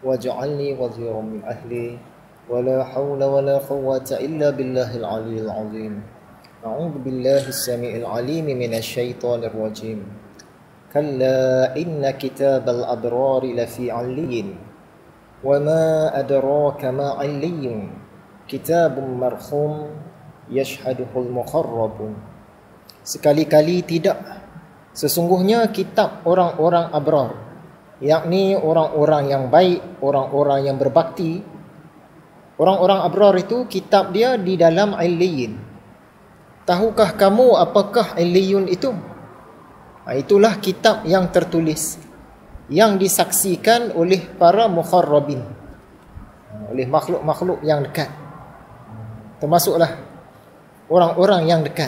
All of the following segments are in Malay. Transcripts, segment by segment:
waj'alni waziran min ahli wala haula wala quwwata illa billahil aliyyil azim. A'udzu billahi as-sami'il 'alim minasy syaithanir rajim. Kalla inna kitabal abrari lafi 'aliyyin wa ma adraka ma 'alliyyun kitabun marhum yashhaduhul muqarrabun. Sekali-kali tidak, sesungguhnya kitab orang-orang abrar, yakni orang-orang yang baik, orang-orang yang berbakti. Orang-orang abrar itu kitab dia di dalam Illiyin. Tahukah kamu apakah Illiyun itu? Itulah kitab yang tertulis, yang disaksikan oleh para mukharrabin, oleh makhluk-makhluk yang dekat, termasuklah orang-orang yang dekat.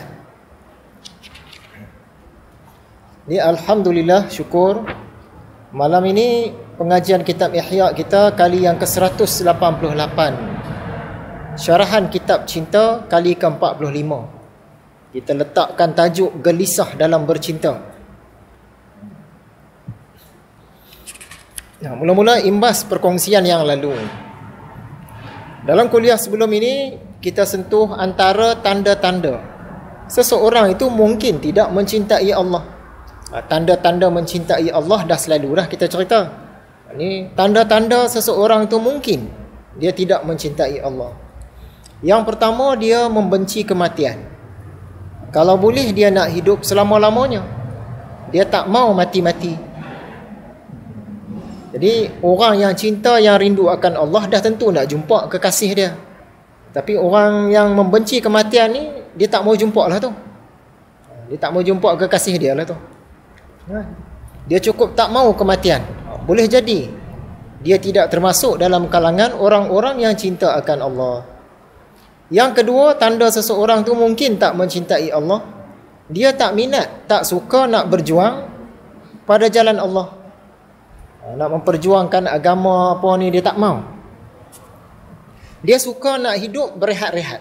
Ni alhamdulillah, syukur, malam ini pengajian kitab Ihya kita kali yang ke-188. Syarahan kitab Cinta kali ke-45. Kita letakkan tajuk Gelisah dalam Bercinta. Nah, mula-mula imbas perkongsian yang lalu. Dalam kuliah sebelum ini kita sentuh antara tanda-tanda seseorang itu mungkin tidak mencintai Allah. Tanda-tanda mencintai Allah dah selalu dah kita cerita. Ini tanda-tanda seseorang itu mungkin dia tidak mencintai Allah. Yang pertama, dia membenci kematian. Kalau boleh dia nak hidup selama-lamanya. Dia tak mau mati-mati. Jadi orang yang cinta, yang rindu akan Allah dah tentu nak jumpa kekasih dia. Tapi orang yang membenci kematian ni, dia tak mau jumpa lah tu. Dia tak mau jumpa kekasih dia lah tu. Dia cukup tak mau kematian. Boleh jadi dia tidak termasuk dalam kalangan orang-orang yang cinta akan Allah. Yang kedua, tanda seseorang tu mungkin tak mencintai Allah, dia tak minat, tak suka nak berjuang pada jalan Allah. Nak memperjuangkan agama apa ni, dia tak mau. Dia suka nak hidup berehat-rehat.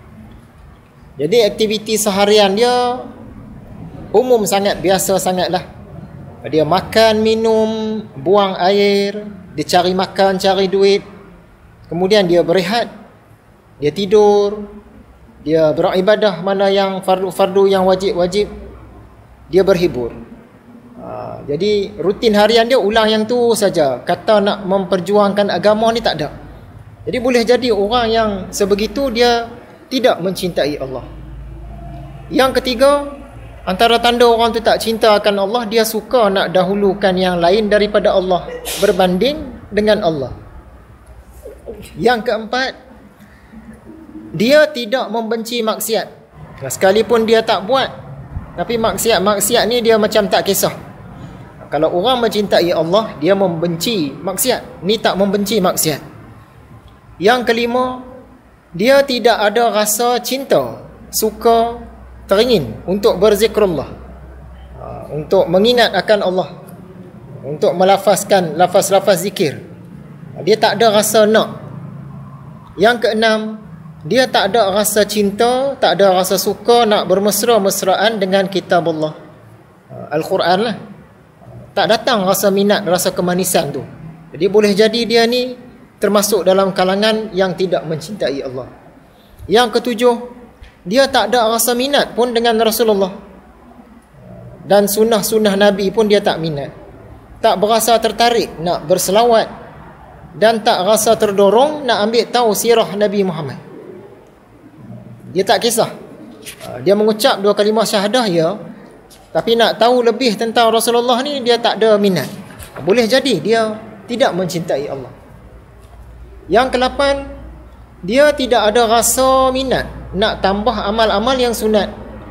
Jadi aktiviti seharian dia umum sangat, biasa sangatlah. Dia makan, minum, buang air, dia cari makan, cari duit. Kemudian dia berehat, dia tidur, dia beribadah mana yang fardu-fardu, yang wajib-wajib, dia berhibur. Jadi rutin harian dia ulang yang tu saja. Kata nak memperjuangkan agama ni tak ada. Jadi boleh jadi orang yang sebegitu dia tidak mencintai Allah. Yang ketiga, antara tanda orang tu tak cinta akan Allah, dia suka nak dahulukan yang lain daripada Allah, berbanding dengan Allah. Yang keempat, dia tidak membenci maksiat. Sekalipun dia tak buat, tapi maksiat ni dia macam tak kisah. Kalau orang mencintai Allah, dia membenci maksiat. Ni tak membenci maksiat. Yang kelima, dia tidak ada rasa cinta, suka, teringin untuk berzikrullah, untuk mengingat akan Allah, untuk melafazkan lafaz-lafaz zikir. Dia tak ada rasa nak. Yang keenam, dia tak ada rasa cinta, tak ada rasa suka nak bermesra-mesraan dengan kitab Allah, Al-Quran lah. Tak datang rasa minat, rasa kemanisan tu. Jadi boleh jadi dia ni termasuk dalam kalangan yang tidak mencintai Allah. Yang ketujuh, dia tak ada rasa minat pun dengan Rasulullah, dan sunnah-sunnah Nabi pun dia tak minat. Tak berasa tertarik nak berselawat, dan tak rasa terdorong nak ambil tahu sirah Nabi Muhammad. Dia tak kisah. Dia mengucap 2 kalimah syahadah ya, tapi nak tahu lebih tentang Rasulullah ni dia tak ada minat. Boleh jadi dia tidak mencintai Allah. Yang ke-8, dia tidak ada rasa minat nak tambah amal-amal yang sunat.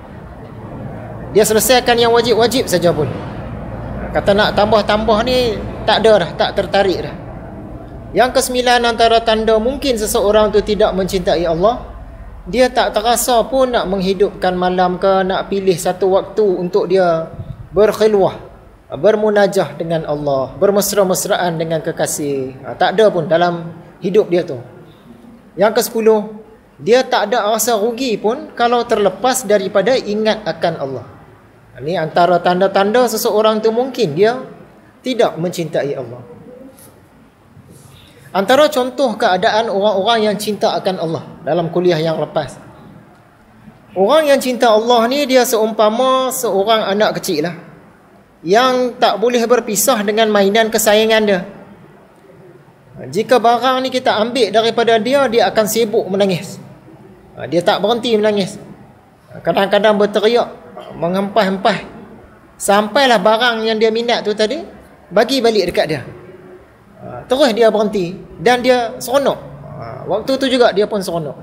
Dia selesaikan yang wajib-wajib saja pun. Kata nak tambah-tambah ni tak ada dah, tak tertarik dah. Yang ke-9, antara tanda mungkin seseorang tu tidak mencintai Allah, dia tak terasa pun nak menghidupkan malam ke, nak pilih satu waktu untuk dia berkhilwah, bermunajah dengan Allah, bermesra-mesraan dengan kekasih. Tak ada pun dalam hidup dia tu. Yang ke-10, dia tak ada rasa rugi pun kalau terlepas daripada ingat akan Allah. Ini antara tanda-tanda seseorang tu mungkin dia tidak mencintai Allah. Antara contoh keadaan orang-orang yang cinta akan Allah dalam kuliah yang lepas. Orang yang cinta Allah ni dia seumpama seorang anak kecil lah, yang tak boleh berpisah dengan mainan kesayangan dia. Jika barang ni kita ambil daripada dia, dia akan sibuk menangis. Dia tak berhenti menangis. Kadang-kadang berteriak, menghempas-hempas, sampailah barang yang dia minat tu tadi bagi balik dekat dia. Terus dia berhenti dan dia seronok. Waktu tu juga dia pun seronok.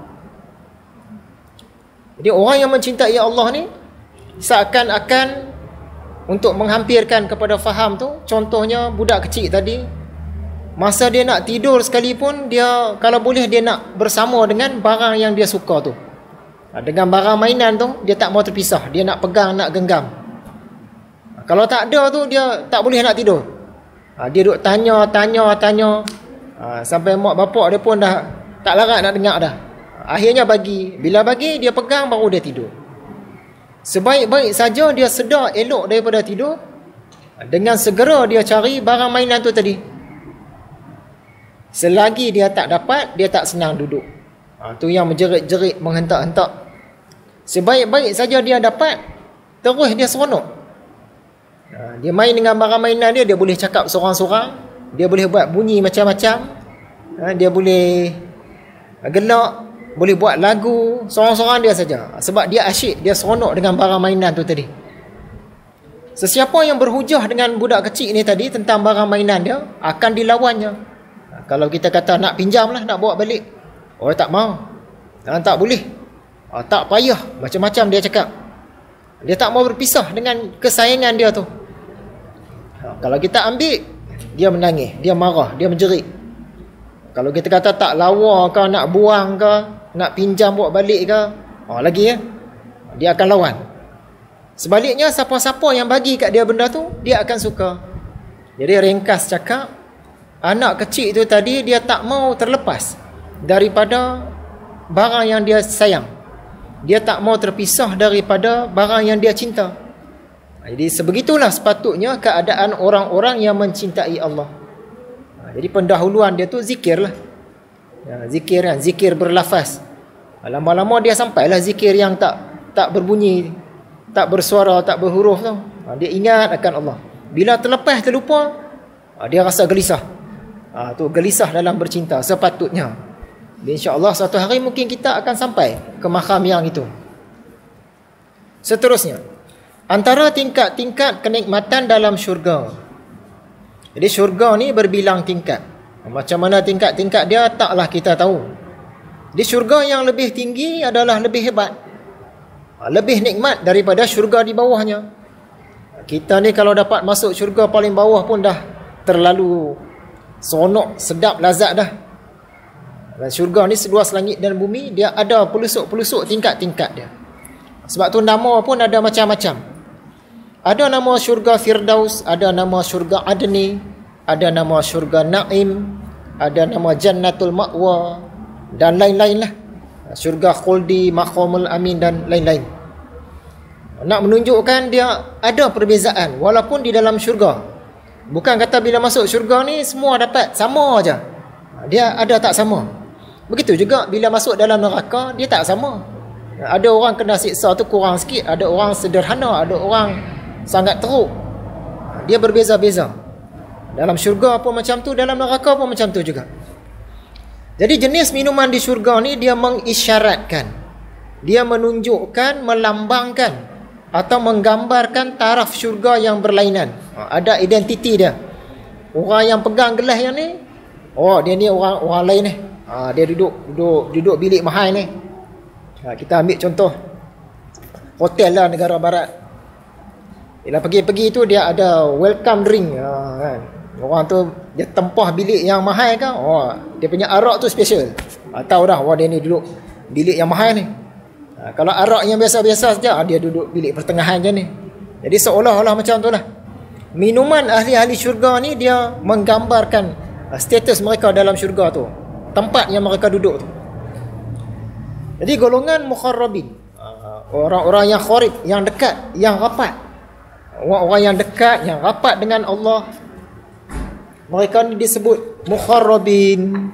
Jadi orang yang mencintai Allah ni seakan-akan untuk menghampirkan kepada faham tu, contohnya budak kecil tadi, masa dia nak tidur sekalipun, dia kalau boleh dia nak bersama dengan barang yang dia suka tu. Dengan barang mainan tu dia tak mau terpisah, dia nak pegang, nak genggam. Kalau tak ada tu dia tak boleh nak tidur. Dia duduk tanya sampai mak bapak dia pun dah tak larat nak dengar dah. Akhirnya bagi. Bila bagi, dia pegang baru dia tidur. Sebaik-baik saja dia sedar elok daripada tidur, dengan segera dia cari barang mainan tu tadi. Selagi dia tak dapat, dia tak senang duduk. Tu yang menjerit-jerit, menghentak-hentak. Sebaik-baik saja dia dapat, terus dia seronok. Dia main dengan barang mainan dia boleh cakap seorang-seorang, dia boleh buat bunyi macam-macam, dia boleh gelak, boleh buat lagu seorang-seorang dia saja, sebab dia asyik, dia seronok dengan barang mainan tu tadi. Sesiapa yang berhujah dengan budak kecil ni tadi tentang barang mainan dia, akan dilawannya. Kalau kita kata nak pinjam lah, nak bawa balik, orang tak mau, tak boleh, tak payah, macam-macam dia cakap. Dia tak mau berpisah dengan kesayangan dia tu. Kalau kita ambil, dia menangis, dia marah, dia menjerit. Kalau kita kata tak lawa ke, nak buang ke, nak pinjam bawa balik ke, lagi ya, dia akan lawan. Sebaliknya, siapa-siapa yang bagi kat dia benda tu, dia akan suka. Jadi ringkas cakap, anak kecil tu tadi dia tak mau terlepas daripada barang yang dia sayang. Dia tak mau terpisah daripada barang yang dia cinta. Jadi sebegitulah sepatutnya keadaan orang-orang yang mencintai Allah. Jadi pendahuluan dia tu zikir lah. Zikir kan, zikir berlafaz. Lama-lama dia sampailah zikir yang tak berbunyi, tak bersuara, tak berhuruf tu. Dia ingat akan Allah. Bila terlepas, terlupa, dia rasa gelisah. Tu gelisah dalam bercinta sepatutnya. InsyaAllah satu hari mungkin kita akan sampai ke makam yang itu. Seterusnya, antara tingkat-tingkat kenikmatan dalam syurga. Jadi syurga ni berbilang tingkat. Macam mana tingkat-tingkat dia taklah kita tahu. Di syurga yang lebih tinggi adalah lebih hebat, lebih nikmat daripada syurga di bawahnya. Kita ni kalau dapat masuk syurga paling bawah pun dah terlalu seronok, sedap, lazat dah. Dan syurga ni seluas langit dan bumi, dia ada pelusuk-pelusuk tingkat-tingkat dia. Sebab tu nama pun ada macam-macam. Ada nama syurga Firdaus, ada nama syurga Adni, ada nama syurga Naim, ada nama Jannatul Ma'wa, dan lain-lain lah. Syurga Khuldi, Maqamul Amin, dan lain-lain. Nak menunjukkan dia ada perbezaan walaupun di dalam syurga. Bukan kata bila masuk syurga ni semua dapat sama aja. Dia ada tak sama. Begitu juga bila masuk dalam neraka, dia tak sama. Ada orang kena siksa tu kurang sikit, ada orang sederhana, ada orang sangat teruk. Dia berbeza-beza. Dalam syurga pun macam tu, dalam neraka pun macam tu juga. Jadi jenis minuman di syurga ni dia mengisyaratkan, dia menunjukkan, melambangkan atau menggambarkan taraf syurga yang berlainan. Ada identiti dia. Orang yang pegang gelas yang ni, dia ni orang lain ni. Dia duduk bilik mahal ni. Kita ambil contoh hotel lah negara barat. Bila pergi-pergi tu dia ada welcome drink, kan. Orang tu dia tempah bilik yang mahal kan, dia punya arak tu special. Tahu dah, dia ni duduk bilik yang mahal ni. Kalau arak yang biasa-biasa saja, dia duduk bilik pertengahan je ni. Jadi seolah-olah macam tu lah. Minuman ahli-ahli syurga ni dia menggambarkan status mereka dalam syurga tu, tempat yang mereka duduk tu. Jadi golongan mukharrabin, orang-orang yang kharib, yang dekat, yang rapat. Orang-orang yang dekat, yang rapat dengan Allah, mereka ni disebut mukharrabin.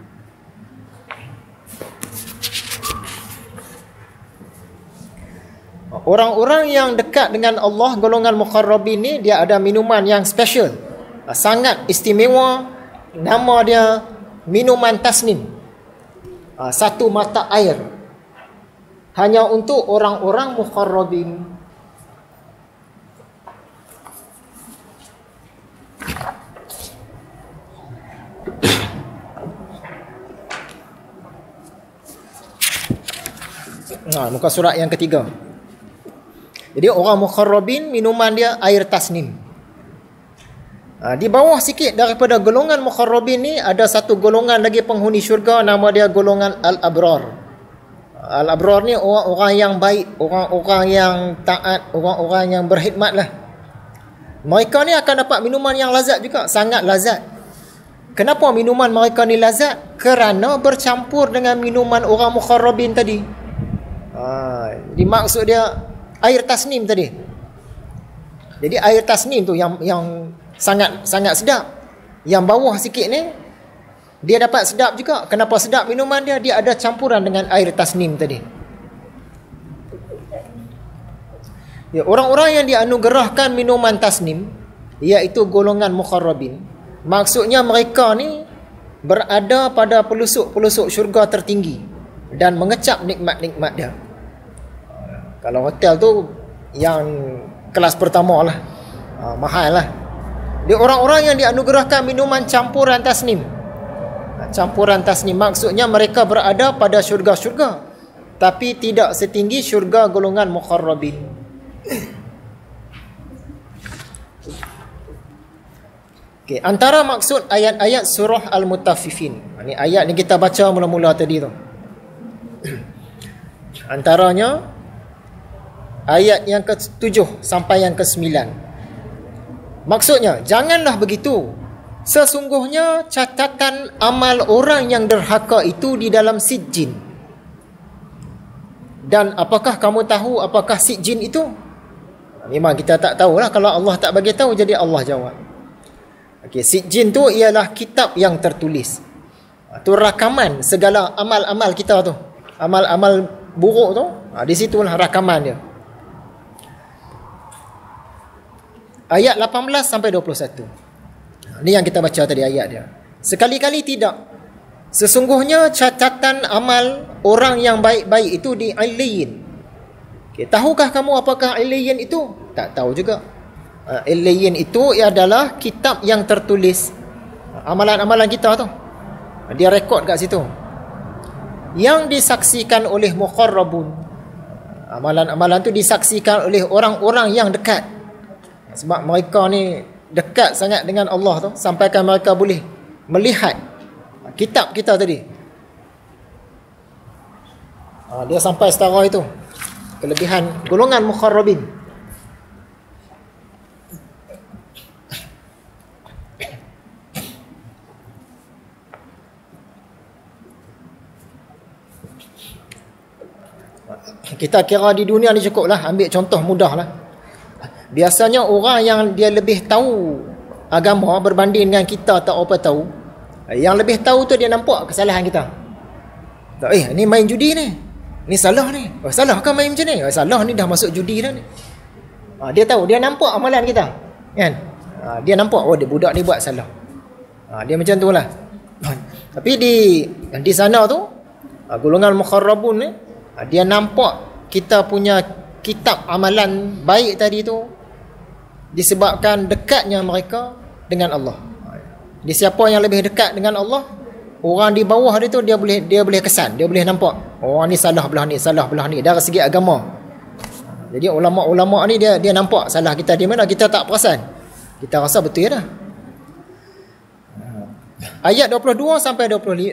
Orang-orang yang dekat dengan Allah, golongan mukharrabin ni, dia ada minuman yang special, sangat istimewa. Nama dia minuman tasnim, satu mata air, hanya untuk orang-orang mukharrabin. Muka surat yang ketiga. Jadi orang mukharrabin, minuman dia air tasnim. Di bawah sikit daripada golongan mukharrabin ni, ada satu golongan lagi penghuni syurga, nama dia golongan al-abrar. Al-abrar ni orang-orang yang baik, orang-orang yang taat, orang-orang yang berkhidmat lah. Mereka ni akan dapat minuman yang lazat juga, sangat lazat. Kenapa minuman mereka ni lazat? Kerana bercampur dengan minuman orang mukharrabin tadi. Dimaksud dia air tasnim tadi. Jadi air tasnim tu yang sangat sedap. Yang bawah sikit ni dia dapat sedap juga. Kenapa sedap minuman dia? Dia ada campuran dengan air tasnim tadi. Ya, orang-orang yang dianugerahkan minuman tasnim, iaitu golongan mukharrabin, maksudnya mereka ni berada pada pelusuk-pelusuk syurga tertinggi dan mengecap nikmat-nikmat dia. Kalau hotel tu yang kelas pertama lah, mahal lah. Dia orang-orang yang dianugerahkan minuman campuran tasnim. Campuran tasnim maksudnya mereka berada pada syurga-syurga, tapi tidak setinggi syurga golongan mukharrabin. Okay, antara maksud ayat-ayat surah Al-Mutaffifin, ini ayat ni kita baca mula-mula tadi tu. Antaranya ayat yang ke-7 sampai yang ke-9. Maksudnya, janganlah begitu. Sesungguhnya catatan amal orang yang derhaka itu di dalam sijjin. Dan apakah kamu tahu apakah sijjin itu? Memang kita tak tahulah. Kalau Allah tak bagi tahu, jadi Allah jawab. Okey, sijjin tu ialah kitab yang tertulis. Itu rakaman segala amal-amal kita tu. Amal-amal buruk tu, di situlah rakaman dia. Ayat 18 sampai 21. Ini yang kita baca tadi ayat dia. Sekali-kali tidak. Sesungguhnya catatan amal orang yang baik-baik itu di Illiyin. Okay, tahukah kamu apakah Illiyin itu? Tak tahu juga. Illiyin itu adalah kitab yang tertulis. Amalan-amalan kita tu. Dia rekod kat situ. Yang disaksikan oleh muqarrabun. Amalan-amalan tu disaksikan oleh orang-orang yang dekat. Sebab mereka ni dekat sangat dengan Allah tu, sampaikan mereka boleh melihat kitab kita tadi. Dia sampai setara itu. Kelebihan golongan mukharrabin. Kita kira di dunia ni cukup lah. Ambil contoh mudah lah. Biasanya orang yang dia lebih tahu agama berbanding dengan kita tak apa tahu, yang lebih tahu tu dia nampak kesalahan kita. Ni main judi ni salah ni. Salah kan main macam ni? Salah ni dah masuk judi dah ni. Dia tahu, dia nampak amalan kita, kan? Dia nampak, dia budak ni buat salah. Dia macam tu lah. Tapi di sana tu, golongan mukharrabun ni, dia nampak kita punya kitab amalan baik tadi tu, disebabkan dekatnya mereka dengan Allah. Di siapa yang lebih dekat dengan Allah, orang di bawah dia tu dia boleh kesan, dia boleh nampak orang ni salah belah ni, salah belah ni dari segi agama. Jadi ulama-ulama ni dia nampak salah kita di mana, kita tak perasan. Kita rasa betul dah. Ayat 22 sampai 26.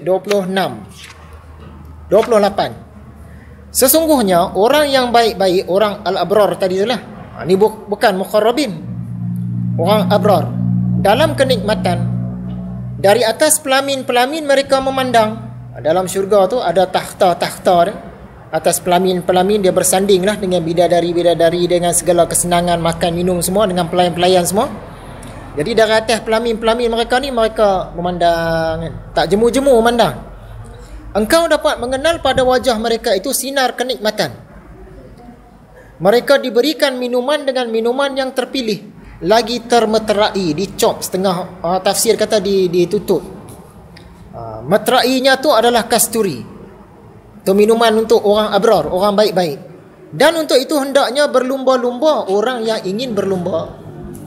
28. Sesungguhnya orang yang baik-baik, orang al-abrar tadi itulah. Ni bukan mukharrabin. Orang abrar dalam kenikmatan, dari atas pelamin-pelamin mereka memandang. Dalam syurga tu ada takhta-takhta dia. Atas pelamin-pelamin dia bersanding lah dengan bidadari-bidadari, dengan segala kesenangan, makan minum semua, dengan pelayan-pelayan semua. Jadi dari atas pelamin-pelamin mereka ni, mereka memandang kan? Tak jemu-jemu memandang. Engkau dapat mengenal pada wajah mereka itu sinar kenikmatan. Mereka diberikan minuman dengan minuman yang terpilih, lagi termeterai, dicop setengah, tafsir kata ditutup. Meterainya tu adalah kasturi. Itu minuman untuk orang abrar, orang baik-baik. Dan untuk itu hendaknya berlumba-lumba orang yang ingin berlumba.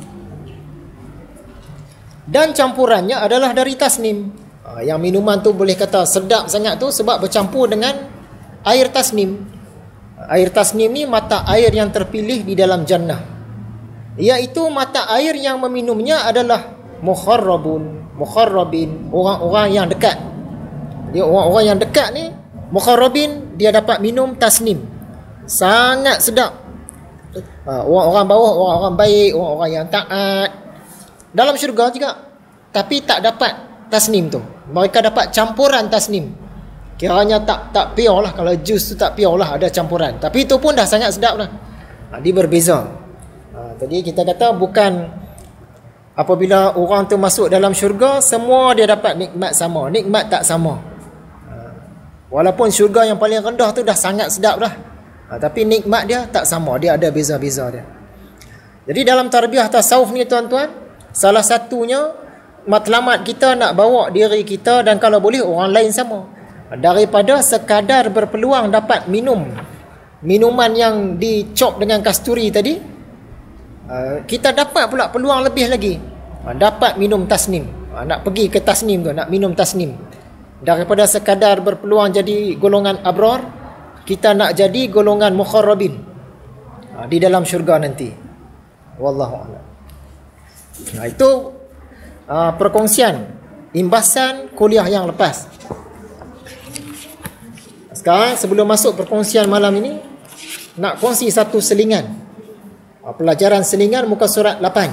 Dan campurannya adalah dari tasnim. Yang minuman tu boleh kata sedap sangat tu sebab bercampur dengan air tasnim. Air tasnim ni mata air yang terpilih di dalam jannah. Iaitu mata air yang meminumnya adalah mukharrabin, orang-orang yang dekat. Dia orang-orang yang dekat ni, mukharrabin, dia dapat minum tasnim. Sangat sedap. Orang-orang bawah, orang-orang baik, orang-orang yang taat, dalam syurga juga. Tapi tak dapat tasnim tu. Mereka dapat campuran tasnim. Kiranya tak pure lah. Kalau jus tu tak pure lah, ada campuran. Tapi itu pun dah sangat sedap lah. Dia berbeza. Tadi kita kata bukan apabila orang tu masuk dalam syurga, semua dia dapat nikmat sama. Nikmat tak sama. Walaupun syurga yang paling rendah tu dah sangat sedap dah. Tapi nikmat dia tak sama. Dia ada beza-beza dia. Jadi dalam tarbiyah tasawuf ni tuan-tuan, salah satunya matlamat kita nak bawa diri kita dan kalau boleh orang lain sama. Daripada sekadar berpeluang dapat minum minuman yang dicop dengan kasturi tadi, kita dapat pula peluang lebih lagi. Dapat minum tasnim. Nak pergi ke tasnim tu, nak minum tasnim. Daripada sekadar berpeluang jadi golongan abrar, kita nak jadi golongan mukharrabin di dalam syurga nanti. Wallahu a'lam. Itu perkongsian imbasan kuliah yang lepas. Sekarang sebelum masuk perkongsian malam ini, nak kongsi satu selingan. Pelajaran selingan muka surat 8.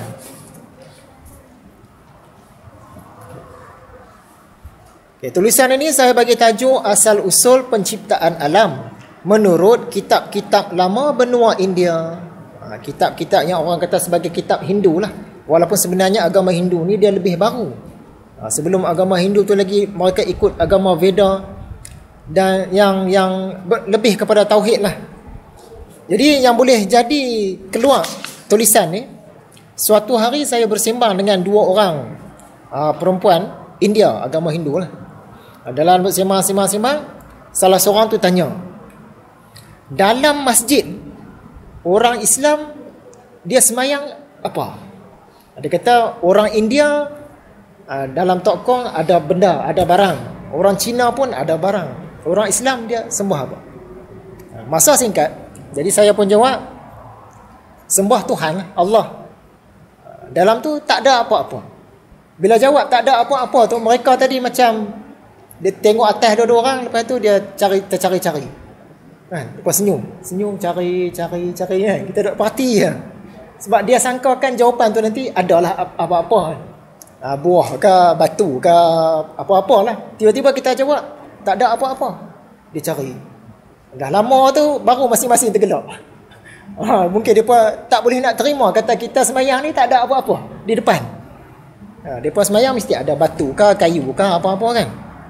Tulisan ini saya bagi tajuk Asal Usul Penciptaan Alam menurut kitab-kitab lama benua India. Kitab-kitab yang orang kata sebagai kitab Hindu lah. Walaupun sebenarnya agama Hindu ni dia lebih baru. Sebelum agama Hindu tu lagi mereka ikut agama Veda dan yang lebih kepada tauhid lah. Jadi yang boleh jadi keluar tulisan ni, suatu hari saya bersembang dengan dua orang perempuan India, agama Hindu lah. Dalam bersembang-sembang, salah seorang tu tanya, dalam masjid orang Islam dia semayang apa? Dia kata orang India dalam tokong ada benda, ada barang. Orang Cina pun ada barang. Orang Islam dia sembah apa? Masa singkat, jadi saya pun jawab, sembah Tuhan Allah. Dalam tu tak ada apa-apa. Bila jawab tak ada apa-apa tu, mereka tadi macam dia tengok atas dua-dua orang, lepas tu dia tercari-cari. Lepas senyum, cari kan. Kita duduk parti je. Sebab dia sangkakan jawapan tu nanti adalah apa-apa. Buah ke batu ke apa-apalah. Tiba-tiba kita jawab tak ada apa-apa. Dia cari. Dah lama tu baru masing-masing tergelak. Mungkin dia pun tak boleh nak terima kata kita semayang ni tak ada apa-apa di depan. Dia pun semayang mesti ada batu ke kayu ke apa-apa kan.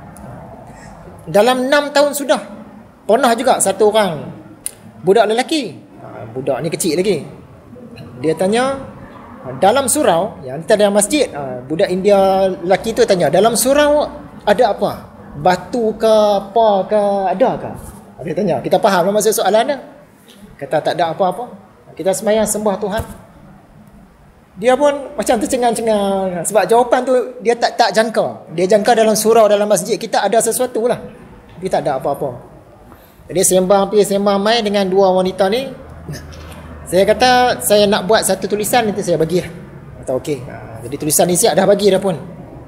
Dalam 6 tahun sudah pernah juga satu orang budak lelaki. Budak ni kecil lagi. Dia tanya, dalam surau yang kita dalam masjid, budak India lelaki tu tanya, dalam surau ada apa? Batu ke apa ke ada ke? Dia tanya, kita faham lah maksud soalan dia. Kata tak ada apa-apa. Kita semayang sembah Tuhan. Dia pun macam tercengang-cengang sebab jawapan tu dia tak jangka. Dia jangka dalam surau dalam masjid kita ada sesuatu lah. Tapi tak ada apa-apa. Jadi sembang mai dengan dua wanita ni. Saya kata saya nak buat satu tulisan, nanti saya bagi lah. Kata okey. Jadi tulisan ni siap dah bagi dah pun.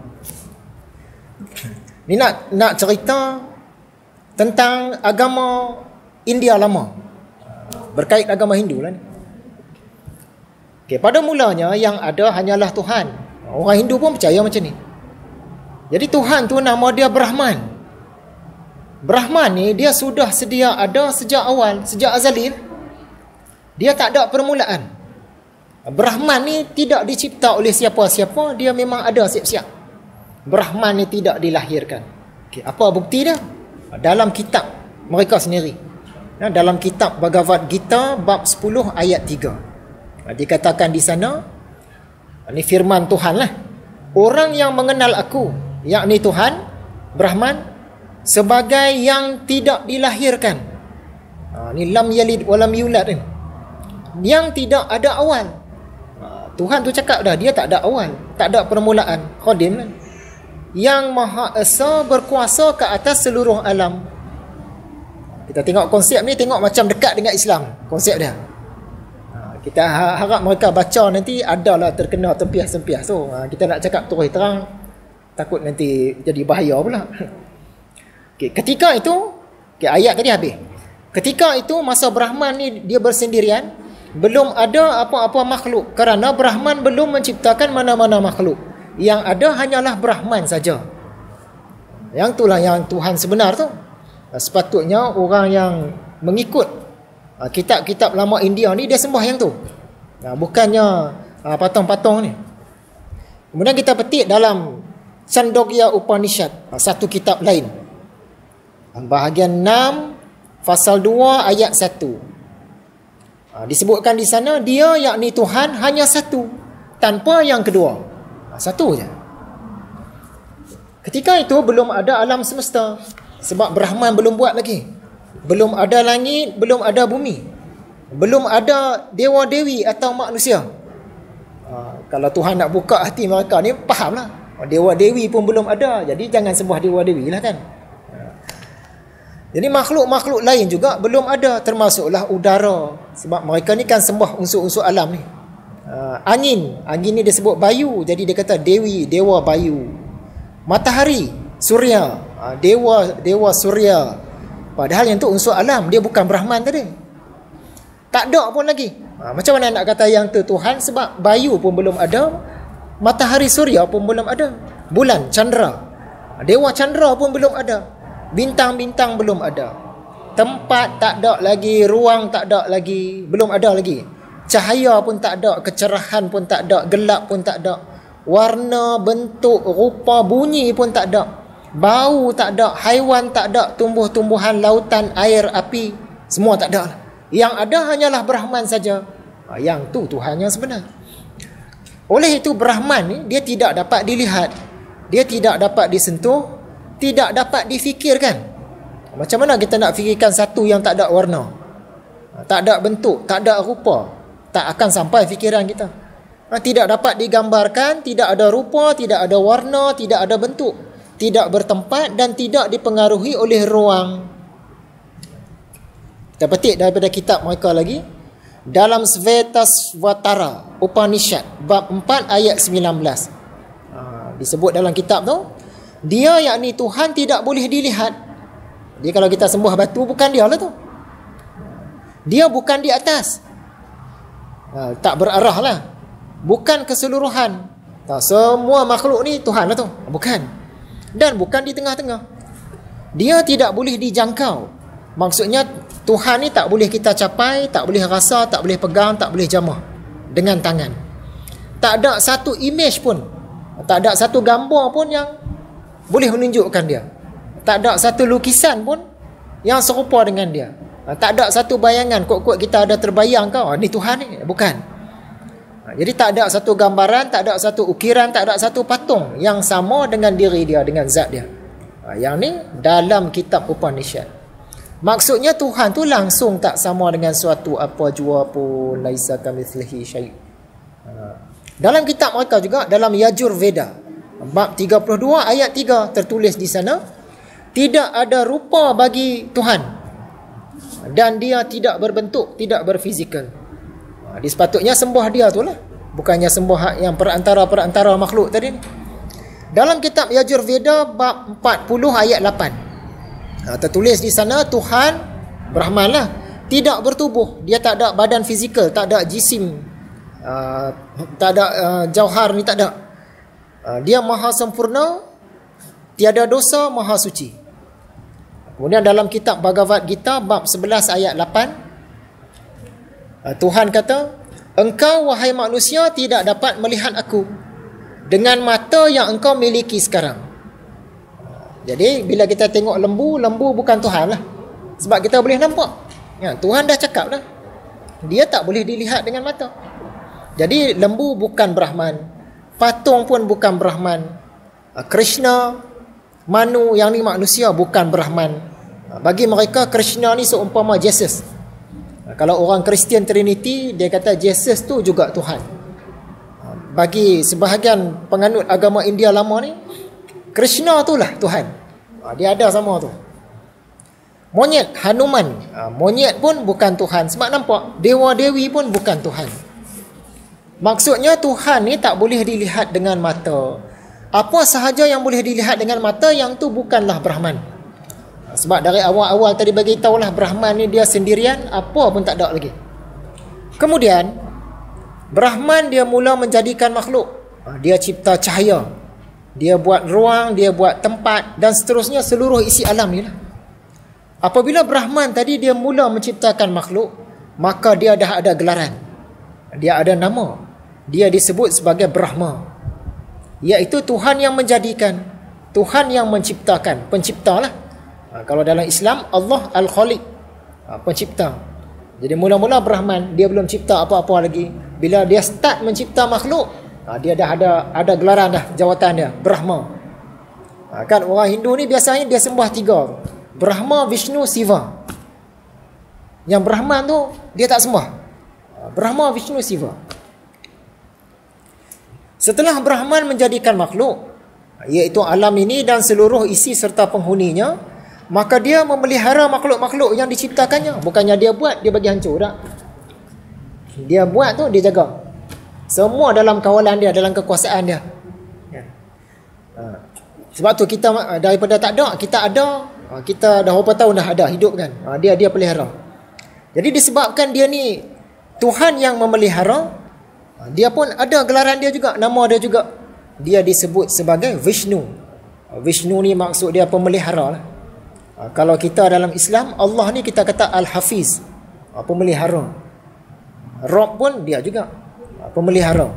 Ni nak cerita tentang agama India lama. Berkait agama Hindu lah ni. Okay, pada mulanya yang ada hanyalah Tuhan. Orang Hindu pun percaya macam ni. Jadi Tuhan tu nama dia Brahman. Brahman ni dia sudah sedia ada sejak awal, sejak azali. Dia tak ada permulaan. Brahman ni tidak dicipta oleh siapa-siapa, dia memang ada siap-siap. Brahman ni tidak dilahirkan. Okay, apa bukti dia? Dalam kitab mereka sendiri. Dalam kitab Bhagavad Gita bab 10 ayat 3. Dikatakan di sana, ini firman Tuhan lah. Orang yang mengenal aku, yakni Tuhan, Brahman, sebagai yang tidak dilahirkan. Ini lam yalid walam yulad ni. Yang tidak ada awal. Tuhan tu cakap dah, dia tak ada awal, tak ada permulaan, qadim kan. Yang Maha Esa berkuasa ke atas seluruh alam. Kita tengok konsep ni, tengok macam dekat dengan Islam konsep dia. Kita harap mereka baca nanti adalah terkena tempias-tempias tu. Kita nak cakap terus terang, takut nanti jadi bahaya pula. Okay, ketika itu, okay, ayat tadi habis. Ketika itu masa Brahman ni dia bersendirian, belum ada apa-apa makhluk, kerana Brahman belum menciptakan mana-mana makhluk. Yang ada hanyalah Brahman saja. Yang itulah yang Tuhan sebenar tu. Sepatutnya orang yang mengikut kitab-kitab lama India ni, dia sembah yang tu, bukannya patung-patung ni. Kemudian kita petik dalam Chandogya Upanishad, satu kitab lain, bahagian 6 pasal 2 ayat 1. Disebutkan di sana, dia yakni Tuhan hanya satu, tanpa yang kedua. Satu je. Ketika itu belum ada alam semesta, sebab Brahman belum buat lagi. Belum ada langit, belum ada bumi, belum ada dewa-dewi atau manusia. Kalau Tuhan nak buka hati mereka ni, fahamlah. Dewa-dewi pun belum ada, jadi jangan sembah dewa-dewi lah kan. Jadi makhluk-makhluk lain juga belum ada, termasuklah udara. Sebab mereka ni kan sembah unsur-unsur alam ni. Angin ni dia sebut bayu, jadi dia kata dewa bayu. Matahari, surya, dewa surya. Padahal yang tu unsur alam, dia bukan Brahman tadi. Tak ada pun lagi. Macam mana nak kata yang tu Tuhan, sebab bayu pun belum ada, matahari surya pun belum ada, bulan, chandra, dewa chandra pun belum ada, bintang-bintang belum ada, tempat tak ada lagi, ruang tak ada lagi, belum ada lagi, cahaya pun tak ada, kecerahan pun tak ada, gelap pun tak ada, warna, bentuk, rupa, bunyi pun tak ada, bau tak ada, haiwan tak ada, tumbuh-tumbuhan, lautan, air, api, semua tak ada. Yang ada hanyalah Brahman saja. Yang tu Tuhan yang sebenar. Oleh itu Brahman ni, dia tidak dapat dilihat, dia tidak dapat disentuh, tidak dapat difikirkan. Macam mana kita nak fikirkan satu yang tak ada warna, tak ada bentuk, tak ada rupa? Tak akan sampai fikiran kita. Tidak dapat digambarkan, tidak ada rupa, tidak ada warna, tidak ada bentuk, tidak bertempat dan tidak dipengaruhi oleh ruang. Kita petik daripada kitab mereka lagi, dalam Svetasvatara Upanishad bab 4 ayat 19. Disebut dalam kitab tu, dia yakni Tuhan tidak boleh dilihat. Dia kalau kita sembah batu, bukan dia lah tu. Dia bukan di atas, tak berarah lah, bukan keseluruhan. Semua makhluk ni Tuhan lah tu, bukan. Dan bukan di tengah-tengah. Dia tidak boleh dijangkau. Maksudnya Tuhan ni tak boleh kita capai, tak boleh rasa, tak boleh pegang, tak boleh jamah dengan tangan. Tak ada satu image pun, tak ada satu gambar pun yang boleh menunjukkan dia. Tak ada satu lukisan pun yang serupa dengan dia. Tak ada satu bayangan, kot-kot kita ada terbayang kau, ni Tuhan ni, bukan. Jadi tak ada satu gambaran, tak ada satu ukiran, tak ada satu patung yang sama dengan diri dia, dengan zat dia. Yang ni dalam kitab Upanishad. Maksudnya Tuhan tu langsung tak sama dengan suatu apa jua pun, laisa kamitslihi syai'. Dalam kitab mereka juga, dalam Yajur Veda bab 32 ayat 3 tertulis di sana, tidak ada rupa bagi Tuhan dan dia tidak berbentuk, tidak berfizikal. Dia sepatutnya sembah dia tu lah, bukannya sembah yang perantara-perantara makhluk tadi. Dalam kitab Yajur Veda bab 40 ayat 8 tertulis di sana, Tuhan Brahman lah, tidak bertubuh, dia tak ada badan fizikal, tak ada jisim, tak ada jauhar ni, tak ada. Dia maha sempurna, tiada dosa, maha suci. Kemudian dalam kitab Bhagavad Gita bab 11 ayat 8, Tuhan kata, engkau wahai manusia tidak dapat melihat aku dengan mata yang engkau miliki sekarang. Jadi bila kita tengok lembu, lembu bukan Tuhan lah. Sebab kita boleh nampak. Ya, Tuhan dah cakap dah. Dia tak boleh dilihat dengan mata. Jadi lembu bukan Brahman. Patung pun bukan Brahman. Krishna, Manu yang ni manusia bukan Brahman. Bagi mereka Krishna ni seumpama Jesus. Kalau orang Kristian Trinity, dia kata Jesus tu juga Tuhan. Bagi sebahagian penganut agama India lama ni, Krishna tu lah Tuhan. Dia ada sama tu. Monyet, Hanuman, monyet pun bukan Tuhan. Sebab nampak, dewa-dewi pun bukan Tuhan. Maksudnya Tuhan ni tak boleh dilihat dengan mata. Apa sahaja yang boleh dilihat dengan mata, yang tu bukanlah Brahman. Sebab dari awal-awal tadi bagi tahulah Brahman ni dia sendirian, apa pun tak ada lagi. Kemudian Brahman dia mula menjadikan makhluk. Dia cipta cahaya, dia buat ruang, dia buat tempat dan seterusnya, seluruh isi alam ni lah. Apabila Brahman tadi dia mula menciptakan makhluk, maka dia dah ada gelaran. Dia ada nama. Dia disebut sebagai Brahma, iaitu Tuhan yang menjadikan, Tuhan yang menciptakan, pencipta lah. Kalau dalam Islam, Allah Al-Khaliq, pencipta. Jadi mula-mula Brahman, dia belum cipta apa-apa lagi. Bila dia start mencipta makhluk, dia dah ada gelaran dah, jawatan dia, Brahma. Kan orang Hindu ni biasanya dia sembah 3. Brahma, Vishnu, Siva. Yang Brahman tu dia tak sembah. Brahma, Vishnu, Siva. Setelah Brahman menjadikan makhluk, iaitu alam ini dan seluruh isi serta penghuninya, maka dia memelihara makhluk-makhluk yang diciptakannya. Bukannya dia buat, dia bagi hancur tak. Dia buat tu, dia jaga. Semua dalam kawalan dia, dalam kekuasaan dia. Sebab tu kita daripada tak ada, kita ada. Kita dah berapa tahun dah ada hidup kan. Dia pelihara. Jadi disebabkan dia ni Tuhan yang memelihara, dia pun ada gelaran dia juga, nama dia juga. Dia disebut sebagai Vishnu. Vishnu ni maksud dia pemelihara lah. Kalau kita dalam Islam, Allah ni kita kata Al-Hafiz, pemelihara. Rob pun dia juga, pemelihara.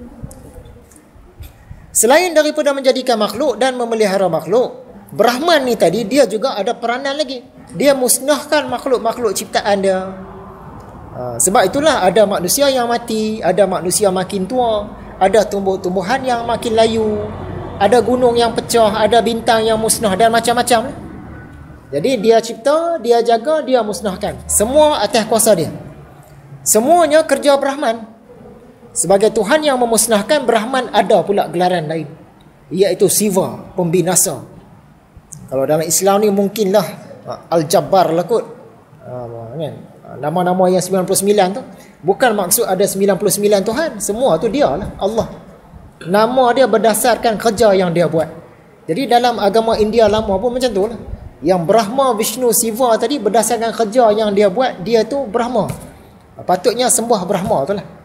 Selain daripada menjadikan makhluk dan memelihara makhluk, Brahman ni tadi dia juga ada peranan lagi. Dia musnahkan makhluk-makhluk ciptaan dia. Sebab itulah ada manusia yang mati, ada manusia makin tua, ada tumbuh-tumbuhan yang makin layu, ada gunung yang pecah, ada bintang yang musnah dan macam-macam. Jadi dia cipta, dia jaga, dia musnahkan. Semua atas kuasa dia. Semuanya kerja Brahman. Sebagai Tuhan yang memusnahkan, Brahman ada pula gelaran lain, iaitu Siva, pembinasa. Kalau dalam Islam ni mungkinlah Al-Jabbar lah kot. Nama-nama yang 99 tu bukan maksud ada 99 Tuhan. Semua tu dia lah, Allah. Nama dia berdasarkan kerja yang dia buat. Jadi dalam agama India lama pun macam tu lah. Yang Brahma, Vishnu, Siva tadi berdasarkan kerja yang dia buat, dia tu Brahma. Patutnya sembah Brahma tu lah.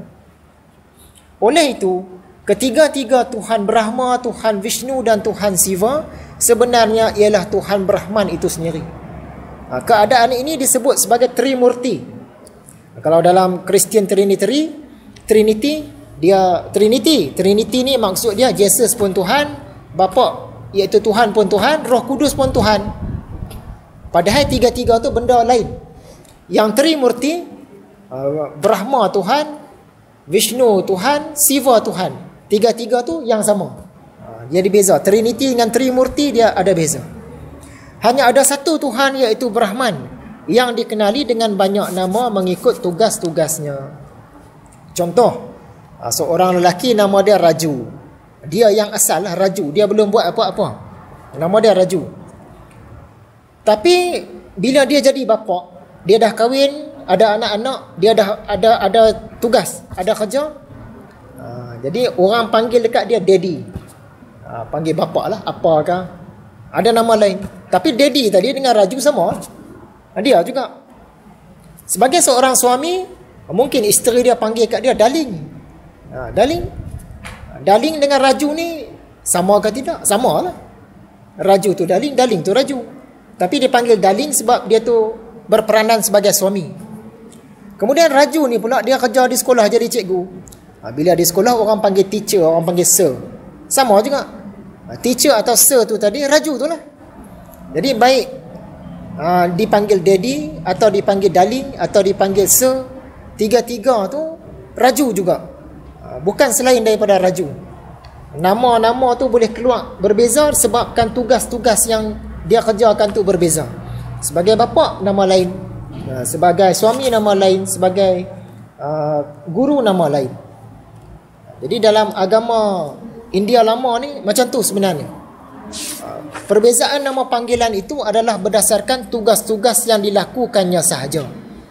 Oleh itu, ketiga-tiga Tuhan Brahma, Tuhan Vishnu dan Tuhan Siva sebenarnya ialah Tuhan Brahman itu sendiri. Keadaan ini disebut sebagai Trimurti. Kalau dalam Christian Trinity, dia Trinity ni maksud dia Jesus pun Tuhan, Bapa iaitu Tuhan pun Tuhan, Roh Kudus pun Tuhan. Padahal tiga-tiga tu benda lain. Yang Trimurti, Brahma Tuhan, Vishnu Tuhan, Siva Tuhan. Tiga-tiga tu yang sama. Jadi beza. Trinity dengan Trimurti dia ada beza. Hanya ada satu Tuhan iaitu Brahman yang dikenali dengan banyak nama mengikut tugas-tugasnya. Contoh, seorang lelaki nama dia Raju. Dia yang asal lah Raju. Dia belum buat apa-apa. Nama dia Raju. Tapi bila dia jadi bapa, dia dah kahwin, ada anak-anak, dia dah ada tugas, ada kerja. Jadi orang panggil dekat dia Daddy. Panggil bapa lah, apakah. Ada nama lain. Tapi Daddy tadi dengan Raju sama. Dia juga. Sebagai seorang suami, mungkin isteri dia panggil kat dia Darling. Darling. Darling dengan Raju ni sama ke tidak? Sama lah. Raju tu Darling, Darling tu Raju. Tapi dia panggil Darling sebab dia tu berperanan sebagai suami. Kemudian raju ni pula dia kerja di sekolah jadi cikgu. Bila di sekolah orang panggil teacher, orang panggil sir. Sama juga. Teacher atau sir tu tadi raju tu lah. Jadi baik dipanggil daddy atau dipanggil darling atau dipanggil sir, tiga-tiga tu raju juga. Bukan selain daripada raju. Nama-nama tu boleh keluar berbeza sebabkan tugas-tugas yang dia kerjakan tu berbeza. Sebagai bapa nama lain, sebagai suami nama lain, sebagai guru nama lain. Jadi dalam agama India lama ni macam tu sebenarnya. Perbezaan nama panggilan itu adalah berdasarkan tugas-tugas yang dilakukannya sahaja.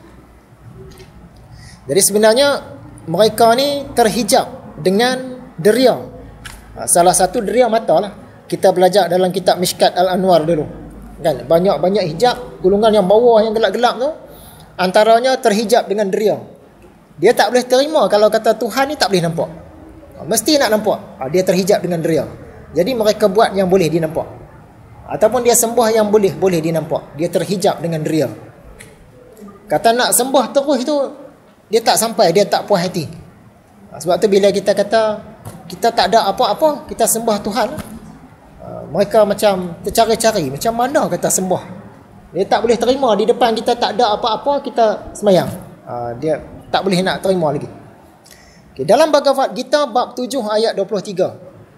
Jadi sebenarnya mereka ni terhijab dengan deria. Salah satu deria mata lah. Kita belajar dalam kitab Mishkat Al-Anwar dulu. Kan? Banyak-banyak hijab, golongan yang bawah yang gelap-gelap tu, antaranya terhijab dengan deria. Dia tak boleh terima kalau kata Tuhan ni tak boleh nampak. Mesti nak nampak. Dia terhijab dengan deria. Jadi mereka buat yang boleh dinampak. Ataupun dia sembah yang boleh dinampak. Dia terhijab dengan deria. Kata nak sembah terus tu, dia tak sampai, dia tak puas hati. Sebab tu bila kita kata kita tak ada apa-apa, kita sembah Tuhan, mereka macam tercari-cari, macam mana kata sembah. Dia tak boleh terima di depan kita tak ada apa-apa, kita semayang. Dia tak boleh nak terima lagi. Okay, dalam Bhagavad Gita bab 7 ayat 23.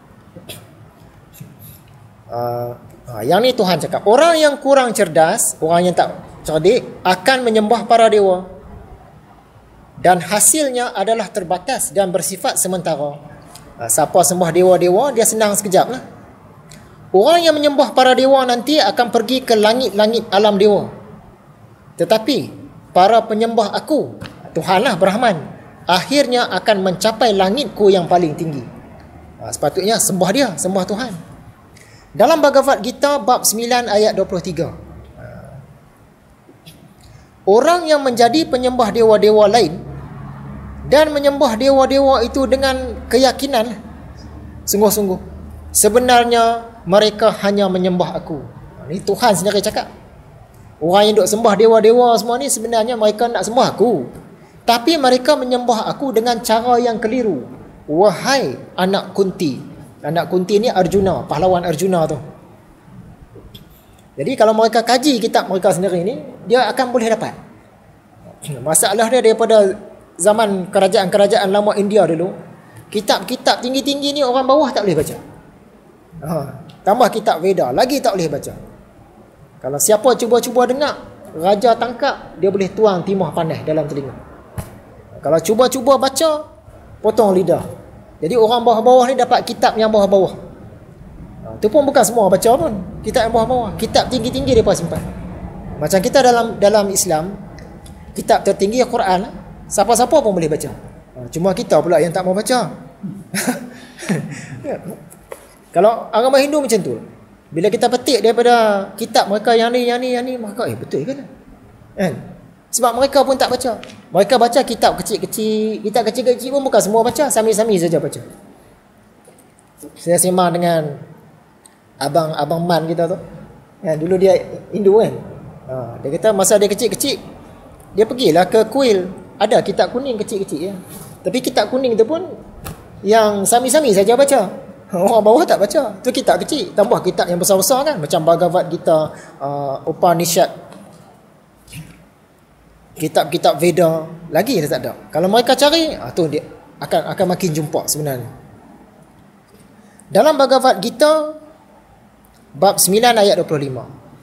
Yang ni Tuhan cakap, orang yang kurang cerdas, orang yang tak cerdik akan menyembah para dewa, dan hasilnya adalah terbatas dan bersifat sementara. Siapa sembah dewa-dewa, dia senang sekejap lah. Orang yang menyembah para dewa nanti akan pergi ke langit-langit alam dewa. Tetapi para penyembah aku, Tuhan lah, Brahman, akhirnya akan mencapai langitku yang paling tinggi. Sepatutnya sembah dia, sembah Tuhan. Dalam Bhagavad Gita bab 9 ayat 23. Orang yang menjadi penyembah dewa-dewa lain dan menyembah dewa-dewa itu dengan keyakinan sungguh-sungguh, sebenarnya mereka hanya menyembah aku. Ini Tuhan sendiri cakap. Orang yang duk sembah dewa-dewa semua ni sebenarnya mereka nak sembah aku, tapi mereka menyembah aku dengan cara yang keliru. Wahai anak Kunti. Anak Kunti ni Arjuna, pahlawan Arjuna tu. Jadi kalau mereka kaji kitab mereka sendiri ni, dia akan boleh dapat. Masalah dia daripada zaman kerajaan-kerajaan lama India dulu, kitab-kitab tinggi-tinggi ni orang bawah tak boleh baca. Tambah kitab Veda, lagi tak boleh baca. Kalau siapa cuba-cuba dengar, raja tangkap, dia boleh tuang timah panas dalam telinga. Kalau cuba-cuba baca, potong lidah. Jadi orang bawah-bawah ni dapat kitab yang bawah-bawah. Itu pun bukan semua baca pun. Kitab yang bawah-bawah, kitab tinggi-tinggi mereka simpan. Macam kita dalam Islam, kitab tertinggi Al-Quran, siapa-siapa pun boleh baca. Cuma kita pula yang tak mau baca. Kalau agama Hindu macam tu, bila kita petik daripada kitab mereka yang ni, maka betul kan? Sebab mereka pun tak baca. Mereka baca kitab kecil-kecil. Kitab kecil-kecil pun bukan semua baca, sami-sami saja baca. Saya sembang dengan Abang Man kita tu. Dulu dia Hindu kan. Dia kata masa dia kecil-kecil, dia pergilah ke kuil. Ada kitab kuning kecil-kecil ya. Tapi kitab kuning tu pun yang sami-sami saja baca. Orang bawah tak baca. Tu kitab kecil. Tambah kitab yang besar-besar kan. Macam Bhagavad Gita, Upanishad, kitab-kitab Veda. Lagi dia tak ada. Kalau mereka cari, tu dia akan makin jumpa sebenarnya. Dalam Bhagavad Gita bab 9 ayat 25.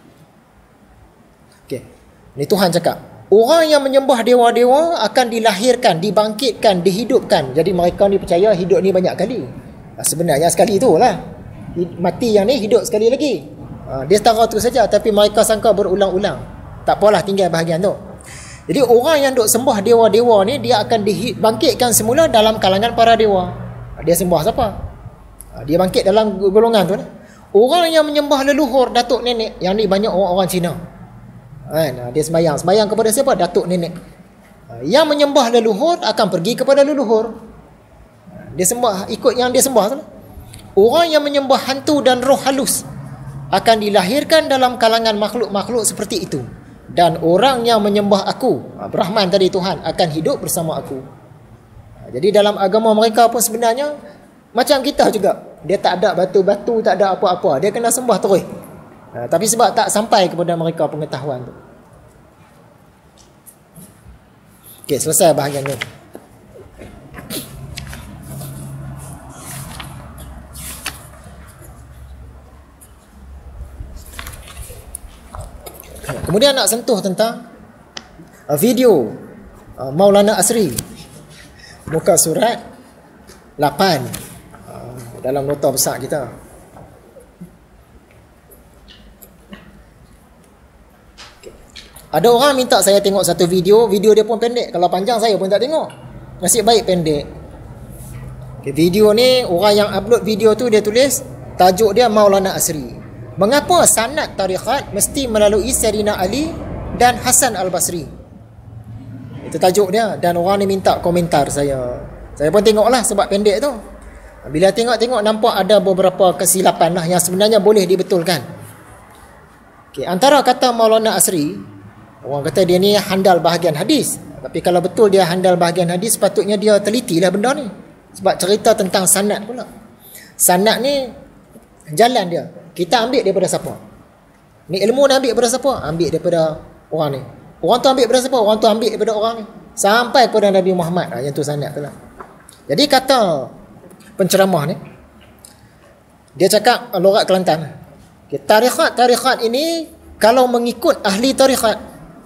Okey. Ni Tuhan cakap, orang yang menyembah dewa-dewa akan dilahirkan, dibangkitkan, dihidupkan. Jadi mereka ni percaya hidup ni banyak kali. Sebenarnya sekali itulah. Mati yang ni hidup sekali lagi. Dia setara tu saja, tapi mereka sangka berulang-ulang. Tak apalah, tinggal bahagian tu. Jadi orang yang duk sembah dewa-dewa ni, dia akan dibangkitkan semula dalam kalangan para dewa. Dia sembah siapa? Dia bangkit dalam golongan tu. Orang yang menyembah leluhur, datuk nenek, yang ni banyak orang-orang Cina. Dia sembahyang kepada siapa? Datuk nenek. Yang menyembah leluhur akan pergi kepada leluhur. Dia sembah ikut yang dia sembah tu. Orang yang menyembah hantu dan roh halus akan dilahirkan dalam kalangan makhluk-makhluk seperti itu. dan orang yang menyembah aku, Brahman tadi Tuhan, akan hidup bersama aku. Jadi dalam agama mereka pun sebenarnya macam kita juga. Dia tak ada batu-batu, tak ada apa-apa. Dia kena sembah terus. Tapi sebab tak sampai kepada mereka pengetahuan tu. Okey, selesai bahagian ni. Kemudian nak sentuh tentang video Maulana Asri, muka surat 8 dalam nota besar kita. Ada orang minta saya tengok satu video dia pun pendek. Kalau panjang saya pun tak tengok. Nasib baik pendek. Video ni, orang yang upload video tu dia tulis, tajuk dia Maulana Asri. Mengapa sanad tarikat mesti melalui Sayyidina Ali dan Hasan Al-Basri? Itu tajuk dia. Dan orang ni minta komentar saya. Saya pun tengoklah sebab pendek tu. Bila tengok-tengok nampak ada beberapa kesilapan lah yang sebenarnya boleh dibetulkan. Antara kata Maulana Asri, orang kata dia ni handal bahagian hadis. Tapi kalau betul dia handal bahagian hadis, sepatutnya dia telitilah benda ni. Sebab cerita tentang sanad pula. Sanad ni jalan dia. Kita ambil daripada siapa? Ni ilmu nak ambil daripada siapa? Ambil daripada orang ni. Orang tu ambil daripada siapa? Orang tu ambil daripada orang ni. Sampai kepada Nabi Muhammad. Yang tu sanad tu lah. Jadi kata penceramah ni, dia cakap logat Kelantan. Tarikat ini kalau mengikut ahli tarikat,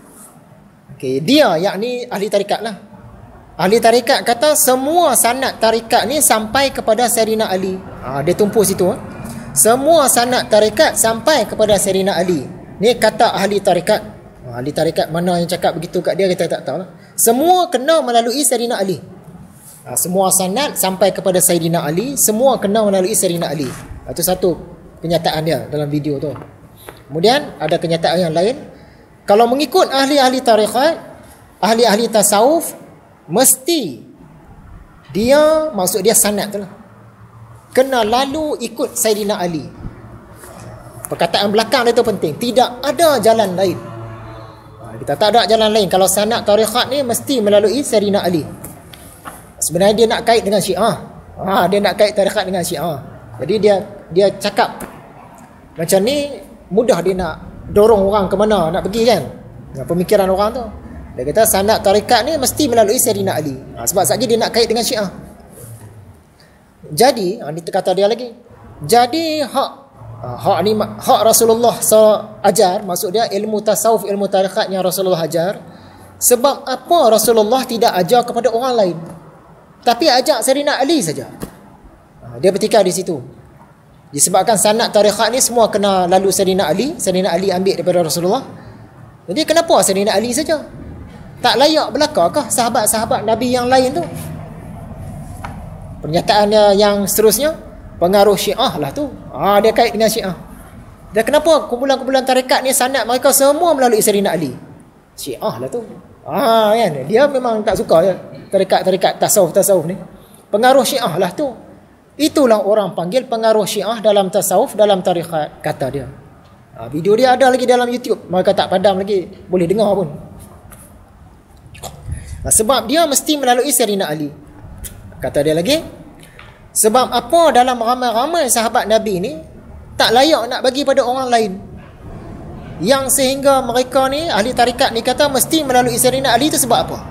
dia yakni ahli tarikat lah. Ahli tarikat kata semua sanad tarikat ni sampai kepada Sayyidina Ali. Dia tumpu situ. Semua sanad tarikat sampai kepada Sayyidina Ali. Ni kata ahli tarikat. Ahli tarikat mana yang cakap begitu kat dia, kita tak tahu lah. Semua kena melalui Sayyidina Ali. Semua sanad sampai kepada Sayyidina Ali, semua kena melalui Sayyidina Ali. Itu satu kenyataan dia dalam video tu. Kemudian ada kenyataan yang lain. Kalau mengikut ahli-ahli tarikat, ahli-ahli tasawuf, mesti dia, maksud dia sanad tu lah, kena lalu ikut Sayyidina Ali. Perkataan belakang dia tu penting. Tidak ada jalan lain. Kita tak ada jalan lain. Kalau sanad tarikat ni mesti melalui Sayyidina Ali. Sebenarnya dia nak kait dengan Syiah. Dia nak kait tarikat dengan Syiah. Jadi dia cakap macam ni, mudah dia nak dorong orang ke mana nak pergi kan. Pemikiran orang tu. Dia kata sanad tarikat ni mesti melalui Sayyidina Ali. Sebab saja dia nak kait dengan Syiah. Jadi, ini kata dia lagi. Jadi hak Rasulullah ajar, maksud dia ilmu tasawuf, ilmu tarikat yang Rasulullah ajar. Sebab apa Rasulullah tidak ajar kepada orang lain, tapi ajak Sayyidina Ali saja. Dia bertikar di situ. Disebabkan sanad tarikat ni semua kena lalu Sayyidina Ali. Sayyidina Ali ambil daripada Rasulullah. Jadi kenapa Sayyidina Ali saja? Tak layak belakakah sahabat-sahabat Nabi yang lain tu? Pernyataannya yang seterusnya, pengaruh Syiah lah tu. Dia kait dengan Syiah. Dan kenapa kumpulan-kumpulan tarikat ni sanad mereka semua melalui Sayyidina Ali? Syiah lah tu. Kan? Dia memang tak suka ya, tarikat tasawuf ni. Pengaruh Syiah lah tu. Itulah orang panggil pengaruh Syiah dalam tasawuf, dalam tarikat, kata dia. Video dia ada lagi dalam YouTube. Mereka tak padam lagi, boleh dengar pun. Sebab dia mesti melalui Sayyidina Ali. Kata dia lagi, sebab apa dalam ramai-ramai sahabat Nabi ni tak layak nak bagi pada orang lain, yang sehingga mereka ni, ahli tarikat ni kata mesti melalui Sayyidina Ali. Itu sebab apa?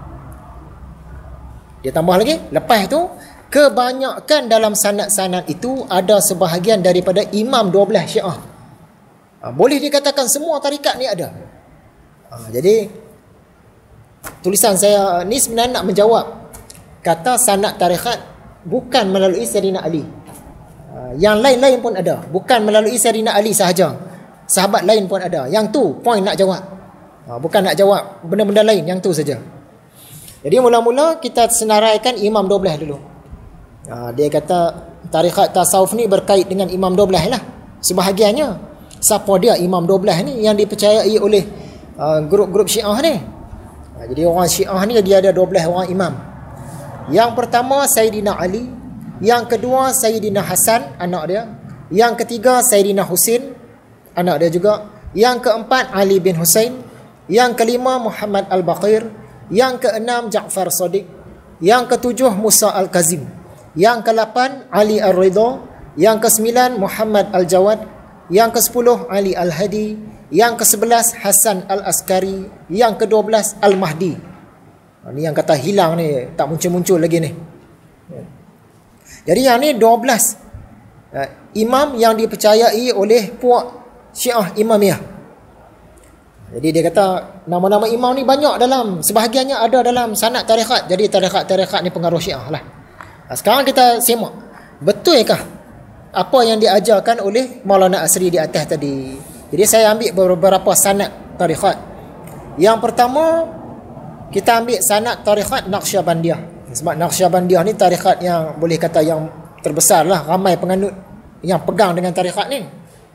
Dia tambah lagi, lepas tu kebanyakan dalam sanad-sanad itu ada sebahagian daripada imam 12 Syiah. Boleh dikatakan semua tarikat ni ada. Jadi tulisan saya ni sebenarnya nak menjawab kata sanad tarikat bukan melalui Sayyidina Ali. Yang lain-lain pun ada, bukan melalui Sayyidina Ali sahaja. Sahabat lain pun ada. Yang tu point nak jawab. Bukan nak jawab benda-benda lain, yang tu saja. Jadi mula-mula kita senaraikan imam 12 dulu. Dia kata tarikat tasawuf ni berkait dengan imam 12 lah. Sebahagiannya. Siapa dia imam 12 ni yang dipercayai oleh grup-grup Syiah ni? Jadi orang Syiah ni dia ada 12 orang imam. Yang pertama Sayyidina Ali, yang kedua Sayyidina Hasan, anak dia, yang ketiga Sayyidina Husin, anak dia juga, yang keempat Ali bin Husain, Yang kelima Muhammad Al-Baqir. Yang keenam Ja'far Shadiq. Yang ketujuh Musa Al-Kazim. Yang ke-8 Ali Ar-Ridha. Yang ke-9 Muhammad Al-Jawad. Yang ke-10 Ali Al-Hadi. Yang ke-11 Hasan Al-Askari. Yang ke-12 Al-Mahdi. Ini yang kata hilang ni, tak muncul-muncul lagi ni. Jadi yang ni 12 imam yang dipercayai oleh puak Syiah Imamiyah. Jadi dia kata nama-nama imam ni banyak dalam, sebahagiannya ada dalam sanad tarekat. Jadi tarekat-tarekat ni pengaruh Syiah lah. Sekarang kita simak, betulkah apa yang diajarkan oleh Maulana Asri di atas tadi? Jadi saya ambil beberapa sanad tarekat. Yang pertama, kita ambil sanad tarekat Naqsyabandiyah. Sebab Naqsyabandiyah ni tarekat yang boleh kata yang terbesar lah, ramai penganut yang pegang dengan tarekat ni.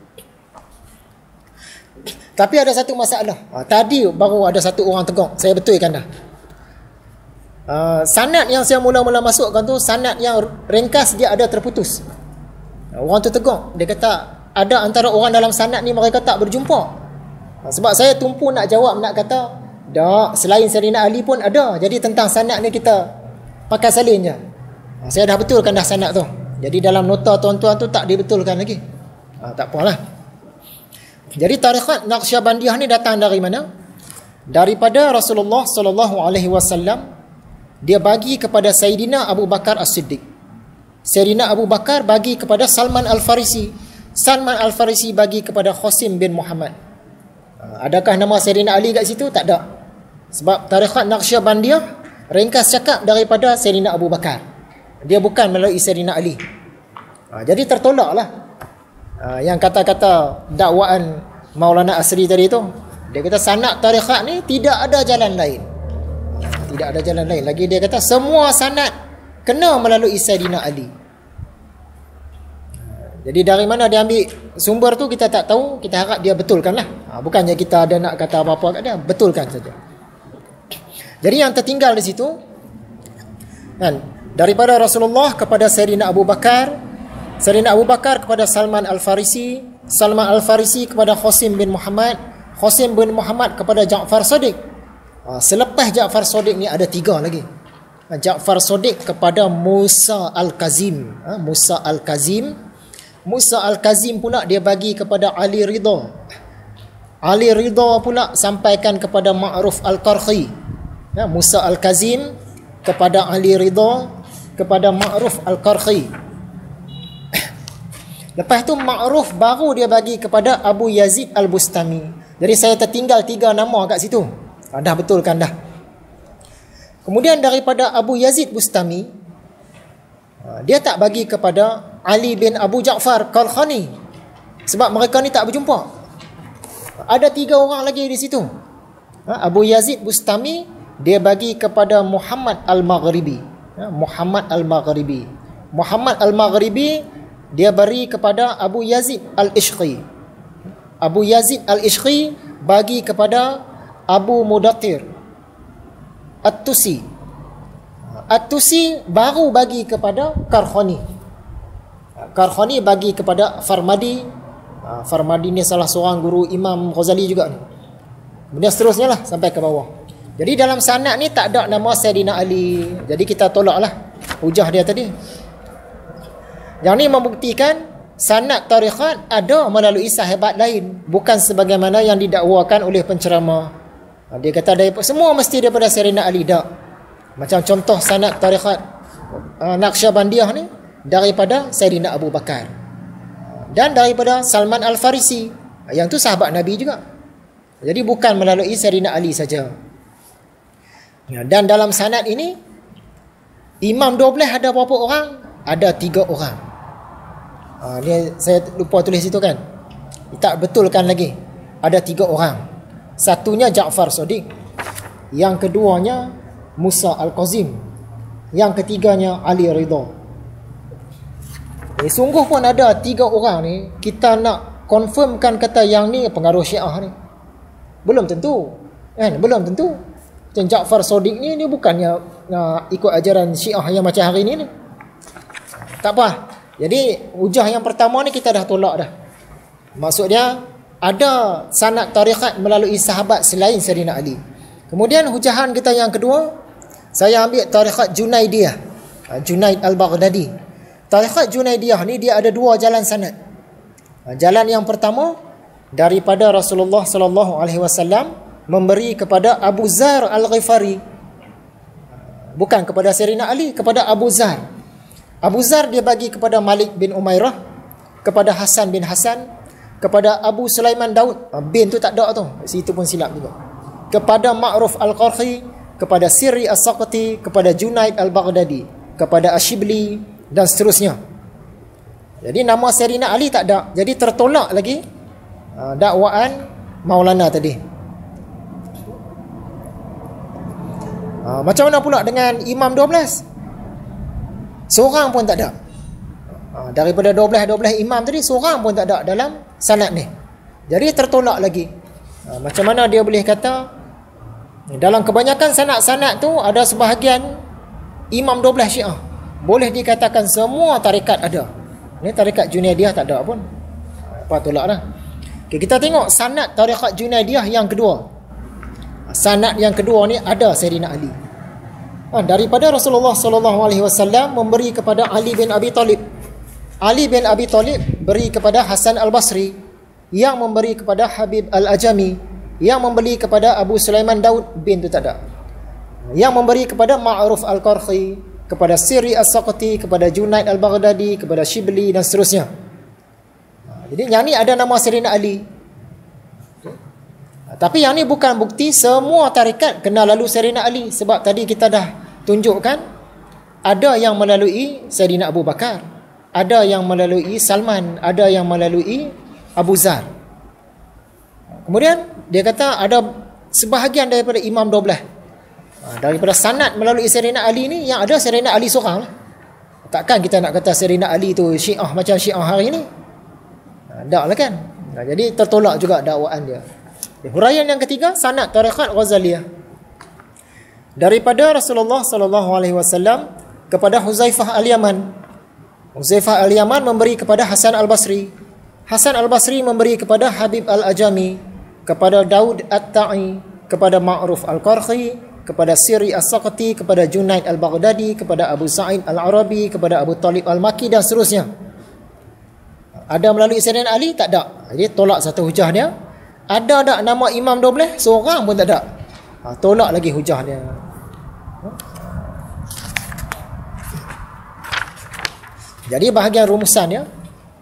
Tapi ada satu masalah. Tadi baru ada satu orang tegur, saya betulkan dah. Sanad yang saya mula-mula masukkan tu sanad yang ringkas, dia ada terputus. Orang tu tegur, dia kata ada antara orang dalam sanad ni mereka tak berjumpa. Sebab saya tumpu nak jawab, nak kata tak, selain Sayyidina Ali pun ada. Jadi tentang sanad ni kita pakai salin je. Saya dah betulkan dah sanad tu. Jadi dalam nota tuan-tuan tu tak dibetulkan lagi. Tak apalah. Jadi tarekat Naqsyabandiyah ni datang dari mana? Daripada Rasulullah sallallahu alaihi wasallam. Dia bagi kepada Sayyidina Abu Bakar As-Siddiq. Sayyidina Abu Bakar bagi kepada Salman Al-Farisi. Salman Al-Farisi bagi kepada Qasim bin Muhammad. Adakah nama Sayyidina Ali kat situ? Tak ada. Sebab tarekat Naqsyabandiyah ringkas cakap daripada Sayyidina Abu Bakar. Dia bukan melalui Sayyidina Ali. Jadi tertolaklah yang kata-kata dakwaan Maulana Asri tadi tu. Dia kata sanad tarekat ni tidak ada jalan lain. Tidak ada jalan lain. Lagi dia kata semua sanad kena melalui Sayyidina Ali. Jadi dari mana dia ambil sumber tu kita tak tahu. Kita harap dia betulkan lah. Bukannya kita ada nak kata apa-apa kat dia. Betulkan saja. Jadi yang tertinggal di situ kan, daripada Rasulullah kepada Sayyidina Abu Bakar, Sayyidina Abu Bakar kepada Salman Al-Farisi, Salman Al-Farisi kepada Qasim bin Muhammad, Qasim bin Muhammad kepada Ja'far Shadiq. Selepas Ja'far Shadiq ni ada 3 lagi. Ja'far Shadiq kepada Musa Al-Kazim. Musa Al-Kazim. Musa Al-Kazim pula dia bagi kepada Ali Ridha. Ali Ridha pula sampaikan kepada Ma'ruf Al-Qarhi. Musa Al-Kazim kepada Ali Ridha, kepada Ma'ruf Al-Qarhi. Lepas tu Ma'ruf baru dia bagi kepada Abu Yazid Al-Bustami. Jadi saya tertinggal 3 nama kat situ. Dah betulkan dah. Kemudian daripada Abu Yazid Bustami, dia tak bagi kepada Ali bin Abu Ja'far Kalkhani. Sebab mereka ni tak berjumpa. Ada 3 orang lagi di situ. Abu Yazid Bustami dia bagi kepada Muhammad Al-Maghribi. Muhammad Al-Maghribi. Muhammad Al-Maghribi dia beri kepada Abu Yazid Al-Ishqi. Abu Yazid Al-Ishqi bagi kepada Abu Mudatir At-Tusi. At-Tusi baru bagi kepada Karkhani. Karkhani bagi kepada Farmadi. Farmadi ni salah seorang guru Imam Ghazali juga ni. Kemudian seterusnya lah sampai ke bawah. Jadi dalam sanad ni tak ada nama Sayyidina Ali. Jadi kita tolaklah hujah dia tadi. Yang ni membuktikan sanad tarekat ada melalui sahabat lain, bukan sebagaimana yang didakwakan oleh penceramah. Dia kata semua mesti daripada Sayyidina Ali. Tak. Macam contoh sanad tarekat Naqsyabandiyah ni daripada Sayyidina Abu Bakar dan daripada Salman Al-Farisi. Yang tu sahabat Nabi juga. Jadi bukan melalui Sayyidina Ali saja. Dan dalam sanad ini imam 12 ada berapa orang? Ada 3 orang. Ni saya lupa tulis situ kan. Tak betulkan lagi. Ada 3 orang. Satunya Ja'far Shadiq. Yang keduanya Musa Al-Kazim. Yang ketiganya Ali Ridha. Sungguh pun ada 3 orang ni, kita nak confirmkan kata yang ni pengaruh Syiah ni. Belum tentu. Kan? Belum tentu. Macam Ja'far Shadiq ni bukannya ikut ajaran Syiah yang macam hari ni. Tak apa. Jadi hujah yang pertama ni kita dah tolak dah. Maksud dia ada sanad tarikat melalui sahabat selain Sayyidina Ali. Kemudian hujahan kita yang kedua, saya ambil tarikat Junaidiyah, Junaid al-Baghdadi. Tarikat Junaidiyah ni dia ada dua jalan sanad. Jalan yang pertama daripada Rasulullah sallallahu alaihi wasallam memberi kepada Abu Zar Al-Ghifari, bukan kepada Sayyidina Ali, kepada Abu Zar. Abu Zar dia bagi kepada Malik bin Umairah, kepada Hasan bin Hasan, kepada Abu Sulaiman Daud, bin tu tak ada tu, situ pun silap juga, kepada Ma'ruf Al-Qarhi, kepada Sirri As-Saqati, kepada Junaid Al-Baghdadi, kepada Ashibli dan seterusnya. Jadi nama Sayyidina Ali tak ada. Jadi tertolak lagi dakwaan Maulana tadi. Macam mana pula dengan Imam 12? Seorang pun tak ada. Daripada 12 imam tadi, seorang pun tak ada dalam sanad ni. Jadi tertolak lagi. Macam mana dia boleh kata dalam kebanyakan sanad-sanad tu ada sebahagian Imam 12 Syiah. Boleh dikatakan semua tarikat ada. Ni tarikat Junaidiyah tak ada pun. Apa tolak dah. Okay, kita tengok sanad tarikat Junaidiyah yang kedua. Sanad yang kedua ni ada Sayyidina Ali. Daripada Rasulullah sallallahu alaihi wasallam memberi kepada Ali bin Abi Talib. Ali bin Abi Talib beri kepada Hasan Al-Basri, yang memberi kepada Habib Al-Ajami, yang memberi kepada Abu Sulaiman Daud, bin tu tak ada. Yang memberi kepada Ma'ruf Al-Qarhi, kepada Sirri As-Saqati, kepada Junaid Al-Baghdadi, kepada Shibli dan seterusnya. Jadi yang ni ada nama Sayyidina Ali. Tapi yang ni bukan bukti semua tarikat kena lalu Sayyidina Ali, sebab tadi kita dah tunjukkan ada yang melalui Sayyidina Abu Bakar, ada yang melalui Salman, ada yang melalui Abu Zar. Kemudian dia kata ada sebahagian daripada Imam 12. Daripada sanad melalui Sayyidina Ali ni, yang ada Sayyidina Ali seorang. Takkan kita nak kata Sayyidina Ali tu Syiah macam Syiah hari ni? Tak lah kan? Jadi tertolak juga dakwaan dia. Huraian yang ketiga, sanad tarikat Ghazaliyah. Daripada Rasulullah sallallahu alaihi wasallam kepada Huzaifah Al-Yaman. Huzaifah Al-Yaman memberi kepada Hasan Al-Basri. Hasan Al-Basri memberi kepada Habib Al-Ajami, kepada Daud At-Ta'i, kepada Ma'ruf Al-Qarhi, kepada Sirri As-Saqati, kepada Junaid Al-Baghdadi, kepada Abu Sa'id Al-Arabi, kepada Abu Talib Al-Maki dan seterusnya. Ada melalui Sayyidina Ali? Tak ada. Jadi tolak satu hujah dia. Ada tak nama Imam 12? Seorang pun tak ada. Tolak lagi hujah dia. Jadi bahagian rumusan ya,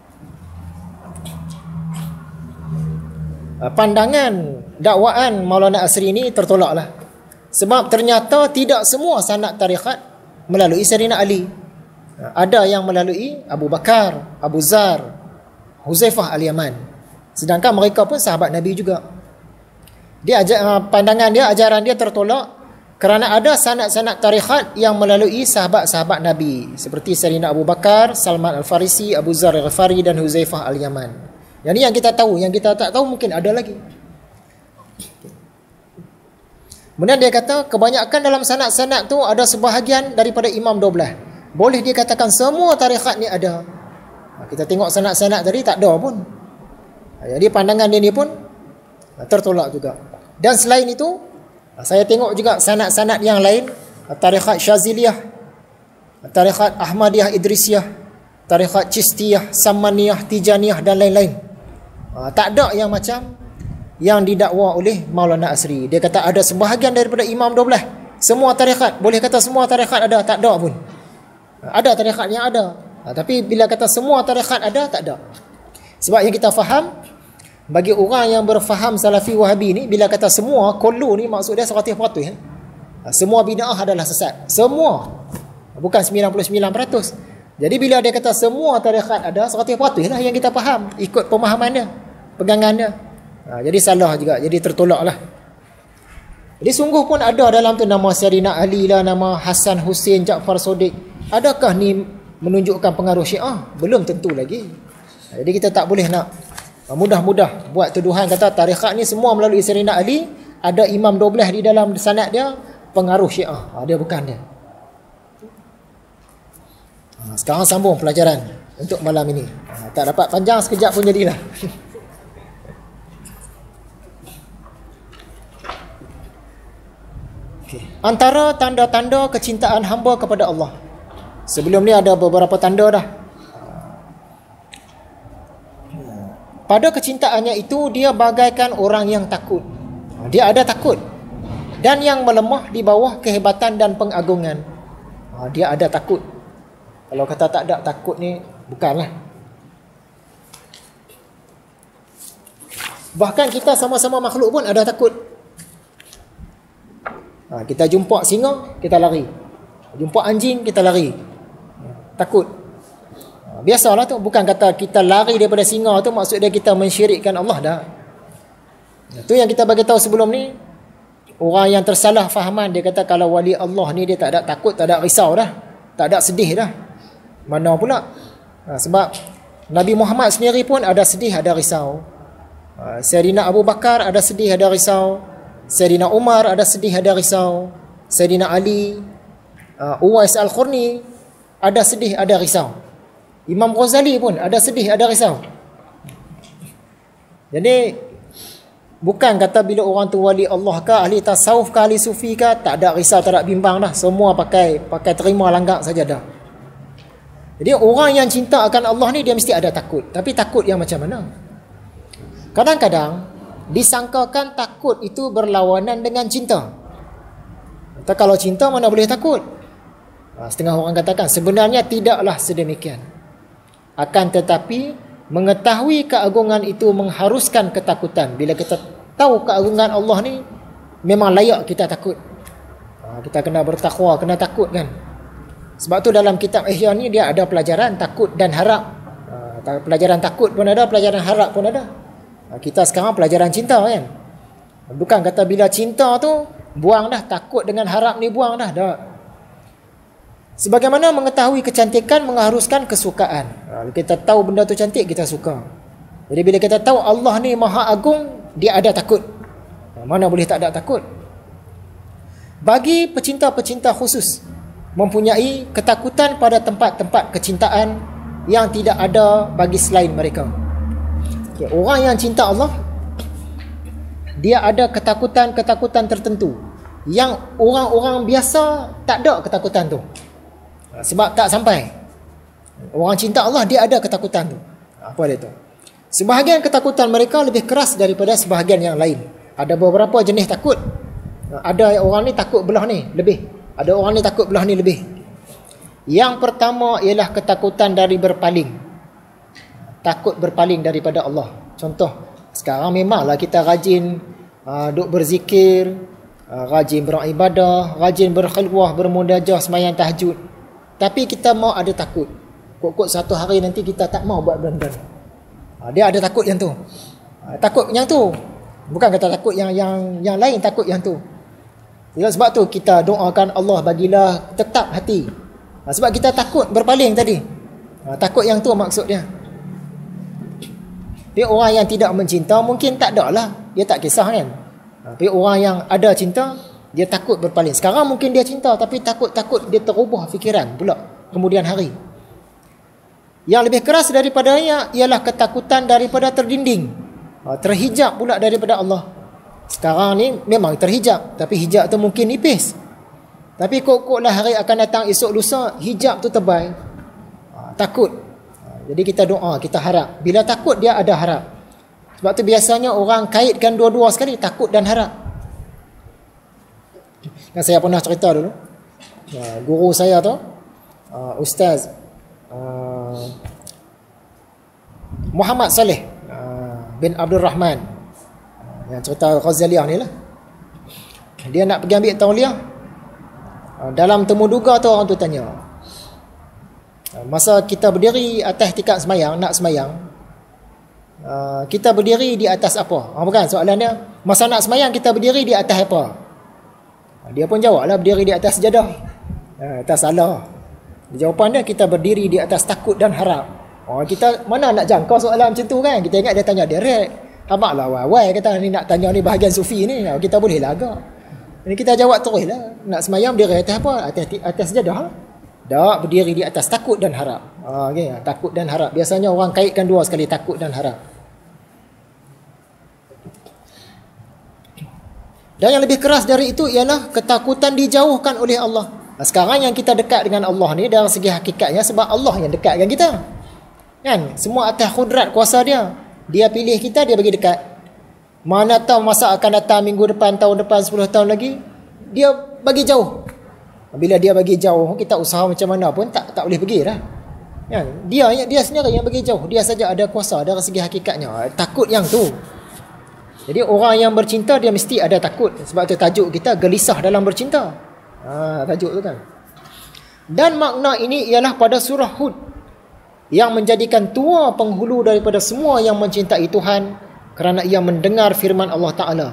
pandangan dakwaan Maulana Asri ini tertolaklah. Sebab ternyata tidak semua sanad tarikat melalui Sayyidina Ali. Ada yang melalui Abu Bakar, Abu Zar, Huzaifah Al-Yaman. Sedangkan mereka pun sahabat Nabi juga. Dia pandangan dia, ajaran dia tertolak kerana ada sanad-sanad tarikat yang melalui sahabat-sahabat Nabi, seperti Sayyidina Abu Bakar, Salman Al-Farisi, Abu Zar Al-Ghifari dan Huzaifah Al-Yaman. Yang ni yang kita tahu, yang kita tak tahu mungkin ada lagi. Kemudian dia kata kebanyakan dalam sanad-sanad tu ada sebahagian daripada Imam 12. Boleh dikatakan semua tarikat ni ada. Kita tengok sanad-sanad tadi tak ada pun. Jadi pandangan dia ni pun tertolak juga. Dan selain itu, saya tengok juga sanad-sanad yang lain, tarikat Syaziliyah, tarikat Ahmadiyah Idrisiyah, tarikat Chistiyah, Samaniyah, Tijaniyah dan lain-lain. Tak ada yang macam yang didakwa oleh Maulana Asri. Dia kata ada sebahagian daripada Imam 12. Semua tarikat, boleh kata semua tarikat ada, tak ada pun. Ada tarikat yang ada, tapi bila kata semua tarikat ada, tak ada. Sebab yang kita faham, bagi orang yang berfaham Salafi Wahabi ni, bila kata semua, kullu ni maksud dia 100%. Semua bid'ah adalah sesat. Semua, bukan 99%. Jadi bila dia kata semua tarikat ada, 100% lah yang kita faham, ikut pemahaman dia, pegangan dia. Jadi salah juga, jadi tertolak lah. Jadi sungguh pun ada dalam tu nama Sayyidina Ali lah, nama Hasan Hussein Jaafar Sodik. Adakah ni menunjukkan pengaruh Syiah? Belum tentu lagi. Jadi kita tak boleh nak mudah-mudah buat tuduhan kata tarikat ni semua melalui Sayyidina Ali, ada Imam 12 di dalam sanad dia, pengaruh Syiah. Dia bukan dia. Sekarang sambung pelajaran untuk malam ini. Tak dapat panjang sekejap pun jadilah. Antara tanda-tanda kecintaan hamba kepada Allah. Sebelum ni ada beberapa tanda dah. Pada kecintaannya itu, dia bagaikan orang yang takut. Dia ada takut. Dan yang melemah di bawah kehebatan dan pengagungan. Dia ada takut. Kalau kata tak ada takut ni, bukanlah. Bahkan kita sama-sama makhluk pun ada takut. Kita jumpa singa, kita lari. Jumpa anjing, kita lari. Takut. Biasalah tu. Bukan kata kita lari daripada singa tu maksud dia kita mensyirikkan Allah dah. Itu yang kita bagi tahu sebelum ni. Orang yang tersalah fahaman, dia kata kalau wali Allah ni dia tak ada takut, tak ada risau dah. Tak ada sedih dah. Mana pula? Sebab Nabi Muhammad sendiri pun ada sedih, ada risau. Sayyidina Abu Bakar ada sedih, ada risau. Sayyidina Umar ada sedih, ada risau. Sayyidina Ali, Uwais Al-Qurni ada sedih, ada risau. Imam Ghazali pun ada sedih, ada risau. Jadi bukan kata bila orang tu wali Allah ke, ahli tasawuf ke, ahli sufi ke, tak ada risau, tak ada bimbang dah. Semua pakai terima langgak saja dah. Jadi orang yang cinta akan Allah ni dia mesti ada takut. Tapi takut yang macam mana? Kadang-kadang disangkakan takut itu berlawanan dengan cinta. Atau kalau cinta mana boleh takut? Setengah orang katakan sebenarnya tidaklah sedemikian. Akan tetapi mengetahui keagungan itu mengharuskan ketakutan. Bila kita tahu keagungan Allah ni, memang layak kita takut. Kita kena bertakwa, kena takut kan. Sebab tu dalam kitab Ihya ni dia ada pelajaran takut dan harap. Pelajaran takut pun ada, pelajaran harap pun ada. Kita sekarang pelajaran cinta kan. Bukan kata bila cinta tu buang dah, takut dengan harap ni buang dah. Sebagaimana mengetahui kecantikan mengharuskan kesukaan. Kita tahu benda tu cantik, kita suka. Jadi bila kita tahu Allah ni maha agung, dia ada takut. Mana boleh tak ada takut? Bagi pecinta-pecinta khusus, mempunyai ketakutan pada tempat-tempat kecintaan yang tidak ada bagi selain mereka. Orang yang cinta Allah, dia ada ketakutan-ketakutan tertentu yang orang-orang biasa tak ada ketakutan tu. Sebab tak sampai. Orang cinta Allah dia ada ketakutan tu. Apa dia tu? Sebahagian ketakutan mereka lebih keras daripada sebahagian yang lain. Ada beberapa jenis takut. Ada orang ni takut belah ni lebih. Ada orang ni takut belah ni lebih. Yang pertama ialah ketakutan dari berpaling. Takut berpaling daripada Allah. Contoh, sekarang memanglah kita rajin duk berzikir, rajin beribadah, rajin berkhilwah, bermunajah, sembahyang tahajud. Tapi kita mau ada takut. Kok satu hari nanti kita tak mau buat benda. Dia ada takut yang tu. Takut yang tu. Bukan kata takut yang lain, takut yang tu. Sebab tu kita doakan Allah bagilah tetap hati. Sebab kita takut berpaling tadi. Takut yang tu maksud dia. Tapi orang yang tidak mencinta mungkin tak ada lah. Dia tak kisah kan. Tapi orang yang ada cinta, dia takut berpaling. Sekarang mungkin dia cinta tapi takut dia terubah fikiran pula kemudian hari. Yang lebih keras daripadanya ialah ketakutan daripada terdinding. Terhijab pula daripada Allah. Sekarang ni memang terhijab, tapi hijab tu mungkin nipis. Tapi kok-koklah hari akan datang esok lusa, hijab tu tebal. Takut. Jadi kita doa, kita harap. Bila takut dia ada harap. Sebab tu biasanya orang kaitkan dua-dua sekali, takut dan harap. Dan saya pernah cerita dulu. Guru saya tu, Ustaz Muhammad Saleh bin Abdul Rahman, yang cerita Ghazaliyah ni lah. Dia nak pergi ambil tauliah. Dalam temu duga tu orang tu tanya, masa kita berdiri atas tikar semayang, nak semayang, kita berdiri di atas apa? Bukan soalan dia. Masa nak semayang kita berdiri di atas apa? Dia pun jawablah berdiri di atas sejadah. Tak salah. Jawapan dia kita berdiri di atas takut dan harap. Kita mana nak jangka soalan macam tu kan? Kita ingat dia tanya direct. Habaklah wai kata ni nak tanya ni bahagian sufi ni. Kita boleh lah agak. Jadi kita jawab terus lah. Nak semayang berdiri atas apa? Atas sejadah. Tak, berdiri di atas takut dan harap. Okay. Takut dan harap. Biasanya orang kaitkan dua sekali, takut dan harap. Dan yang lebih keras dari itu ialah ketakutan dijauhkan oleh Allah. Sekarang yang kita dekat dengan Allah ni dari segi hakikatnya sebab Allah yang dekat dengan kita. Kan? Semua atas kudrat kuasa dia. Dia pilih kita, dia bagi dekat. Mana tahu masa akan datang minggu depan, tahun depan, 10 tahun lagi, dia bagi jauh. Bila dia bagi jauh, kita usaha macam mana pun tak boleh pergi dah. Kan? Dia sendiri yang bagi jauh. Dia saja ada kuasa dari segi hakikatnya. Takut yang tu. Jadi orang yang bercinta dia mesti ada takut. Sebab tu tajuk kita gelisah dalam bercinta. Tajuk tu kan. Dan makna ini ialah pada surah Hud yang menjadikan tua penghulu daripada semua yang mencintai Tuhan kerana ia mendengar firman Allah Ta'ala.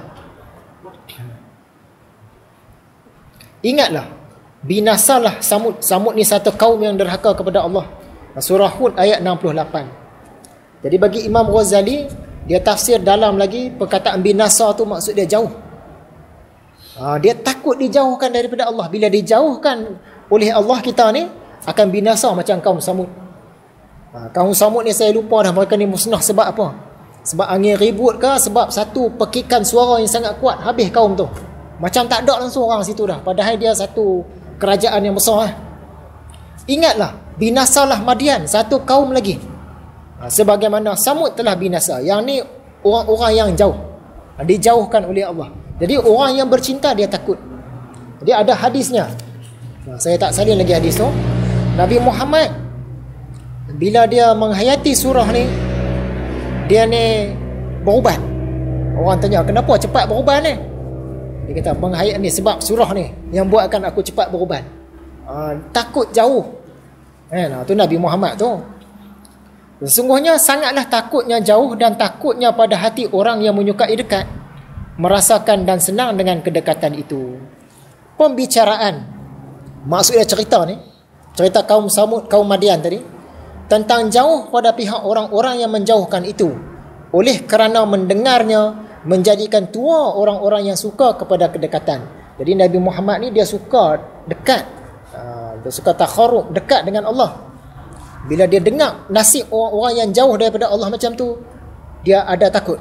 Ingatlah, binasalah Samud. Samud ni satu kaum yang derhaka kepada Allah. Surah Hud ayat 68. Jadi bagi Imam Ghazali, dia tafsir dalam lagi perkataan binasa tu maksud dia jauh. Dia takut dijauhkan daripada Allah. Bila dijauhkan oleh Allah, kita ni akan binasa macam kaum Samud. Kaum Samud ni saya lupa dah mereka ni musnah sebab apa. Sebab angin ribut ke, sebab satu pekikan suara yang sangat kuat, habis kaum tu. Macam tak ada langsung orang situ dah. Padahal dia satu kerajaan yang besar. Ingatlah, binasalah Madian, satu kaum lagi. Sebagaimana Samud telah binasa. Yang ni orang-orang yang jauh, dijauhkan oleh Allah. Jadi orang yang bercinta dia takut. Jadi ada hadisnya. Saya tak salin lagi hadis tu. Nabi Muhammad bila dia menghayati surah ni, dia ni beruban. Orang tanya, kenapa cepat beruban ni? Dia kata, menghayat ni sebab surah ni yang buatkan aku cepat beruban. Takut jauh. Tu Nabi Muhammad tu. Sesungguhnya sangatlah takutnya jauh dan takutnya pada hati orang yang menyukai dekat, merasakan dan senang dengan kedekatan itu. Pembicaraan, maksudnya cerita ni, cerita kaum Samud, kaum Madian tadi, tentang jauh pada pihak orang-orang yang menjauhkan itu, oleh kerana mendengarnya menjadikan tua orang-orang yang suka kepada kedekatan. Jadi Nabi Muhammad ni dia suka dekat, dia suka takharub, dekat dengan Allah. Bila dia dengar nasib orang-orang yang jauh daripada Allah macam tu, dia ada takut.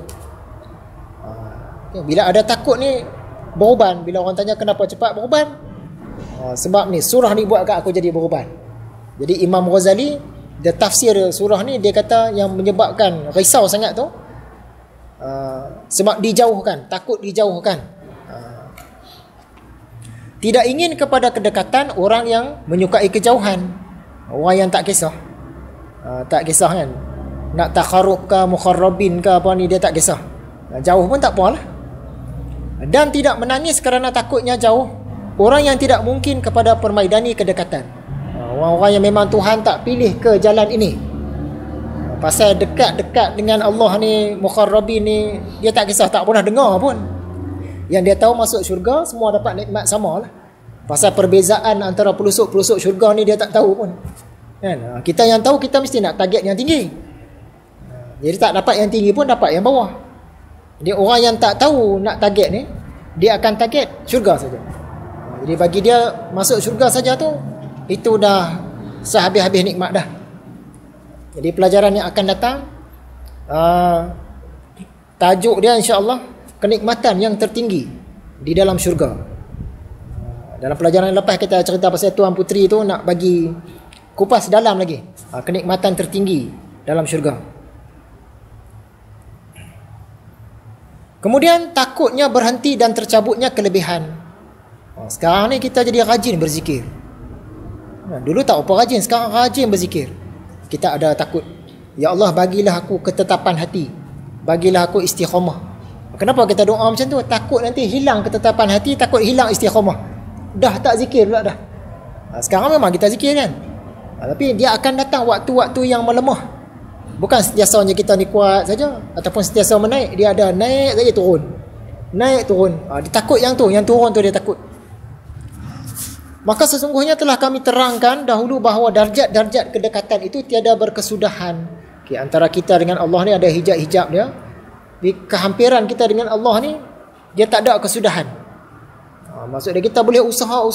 Bila ada takut ni beruban. Bila orang tanya kenapa cepat beruban, sebab ni surah ni buat kat aku jadi beruban. Jadi Imam Ghazali dia tafsir surah ni, dia kata yang menyebabkan risau sangat tu sebab dijauhkan, takut dijauhkan. Tidak ingin kepada kedekatan orang yang menyukai kejauhan. Orang yang tak kisah, tak kisah kan, nak takharub ke mukharrabin ke apa ni, dia tak kisah. Jauh pun tak apalah. Dan tidak menangis kerana takutnya jauh orang yang tidak mungkin kepada permaidani kedekatan. Orang-orang yang memang Tuhan tak pilih ke jalan ini, pasal dekat-dekat dengan Allah ni, mukharrabin ni, dia tak kisah, tak pernah dengar pun. Yang dia tahu masuk syurga, semua dapat nikmat sama lah. Pasal perbezaan antara pelusuk-pelusuk syurga ni dia tak tahu pun kan? Kita yang tahu, kita mesti nak target yang tinggi. Jadi tak dapat yang tinggi pun dapat yang bawah. Jadi orang yang tak tahu nak target ni, dia akan target syurga saja. Jadi bagi dia masuk syurga saja tu, itu dah sehabis-habis nikmat dah. Jadi pelajaran yang akan datang, tajuk dia insya-Allah kenikmatan yang tertinggi di dalam syurga. Dalam pelajaran yang lepas kita cerita pasal Tuan Puteri tu, nak bagi kupas dalam lagi kenikmatan tertinggi dalam syurga. Kemudian takutnya berhenti dan tercabutnya kelebihan. Sekarang ni kita jadi rajin berzikir. Dulu tak apa rajin, sekarang rajin berzikir. Kita ada takut, ya Allah bagilah aku ketetapan hati, bagilah aku istiqamah. Kenapa kita doa macam tu? Takut nanti hilang ketetapan hati, takut hilang istiqamah. Dah tak zikir pula dah. Sekarang memang kita zikir kan, tapi dia akan datang waktu-waktu yang melemah. Bukan sentiasanya kita ni kuat saja, ataupun sentiasa menaik. Dia ada naik saja turun, naik turun. Dia takut yang tu, yang turun tu dia takut. Maka sesungguhnya telah kami terangkan dahulu bahawa darjat-darjat kedekatan itu tiada berkesudahan. Antara kita dengan Allah ni ada hijab-hijab dia. Di kehampiran kita dengan Allah ni, dia tak ada kesudahan. Maksudnya kita boleh usaha.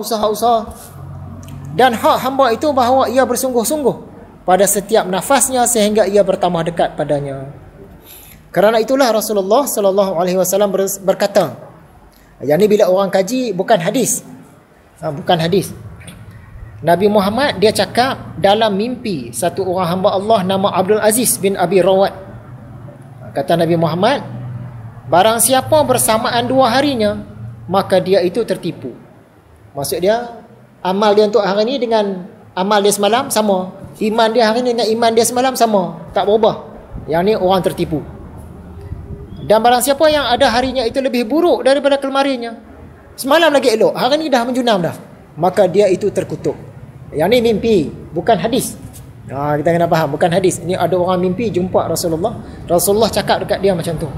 Dan hak hamba itu bahawa ia bersungguh-sungguh pada setiap nafasnya sehingga ia bertambah dekat padanya. Kerana itulah Rasulullah sallallahu alaihi wasallam berkata, Yang ni bila orang kaji bukan hadis. Bukan hadis. Nabi Muhammad dia cakap dalam mimpi satu orang hamba Allah nama Abdul Aziz bin Abi Rawat. Kata Nabi Muhammad, barang siapa bersamaan 2 harinya, maka dia itu tertipu. Maksud dia, amal dia untuk hari ni dengan amal dia semalam sama. Iman dia hari ni dengan iman dia semalam sama. Tak berubah. Yang ni orang tertipu. Dan barang siapa yang ada harinya itu lebih buruk daripada kemarinnya, semalam lagi elok, hari ni dah menjunam dah, maka dia itu terkutuk. Yang ni mimpi, bukan hadis. Kita kena faham, bukan hadis. Ini ada orang mimpi jumpa Rasulullah. Rasulullah cakap dekat dia macam tu.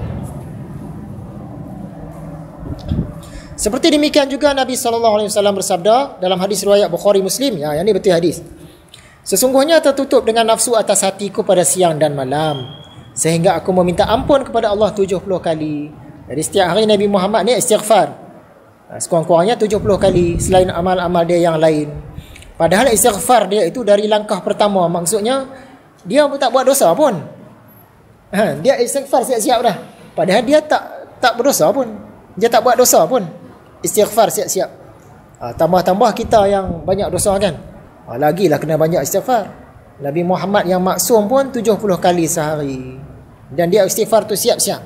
Seperti demikian juga Nabi SAW bersabda dalam hadis riwayat Bukhari Muslim. Yang ni betul hadis. Sesungguhnya tertutup dengan nafsu atas hatiku pada siang dan malam, sehingga aku meminta ampun kepada Allah 70 kali. Jadi setiap hari Nabi Muhammad ni istighfar, sekurang-kurangnya 70 kali selain amal-amal dia yang lain. Padahal istighfar dia itu dari langkah pertama. Maksudnya dia pun tak buat dosa pun. Dia istighfar siap-siap dah. Padahal dia tak berdosa pun. Dia tak buat dosa pun. Istighfar siap-siap. Tambah-tambah kita yang banyak dosa kan. Lagilah kena banyak istighfar. Nabi Muhammad yang maksum pun 70 kali sehari. Dan dia istighfar tu siap-siap.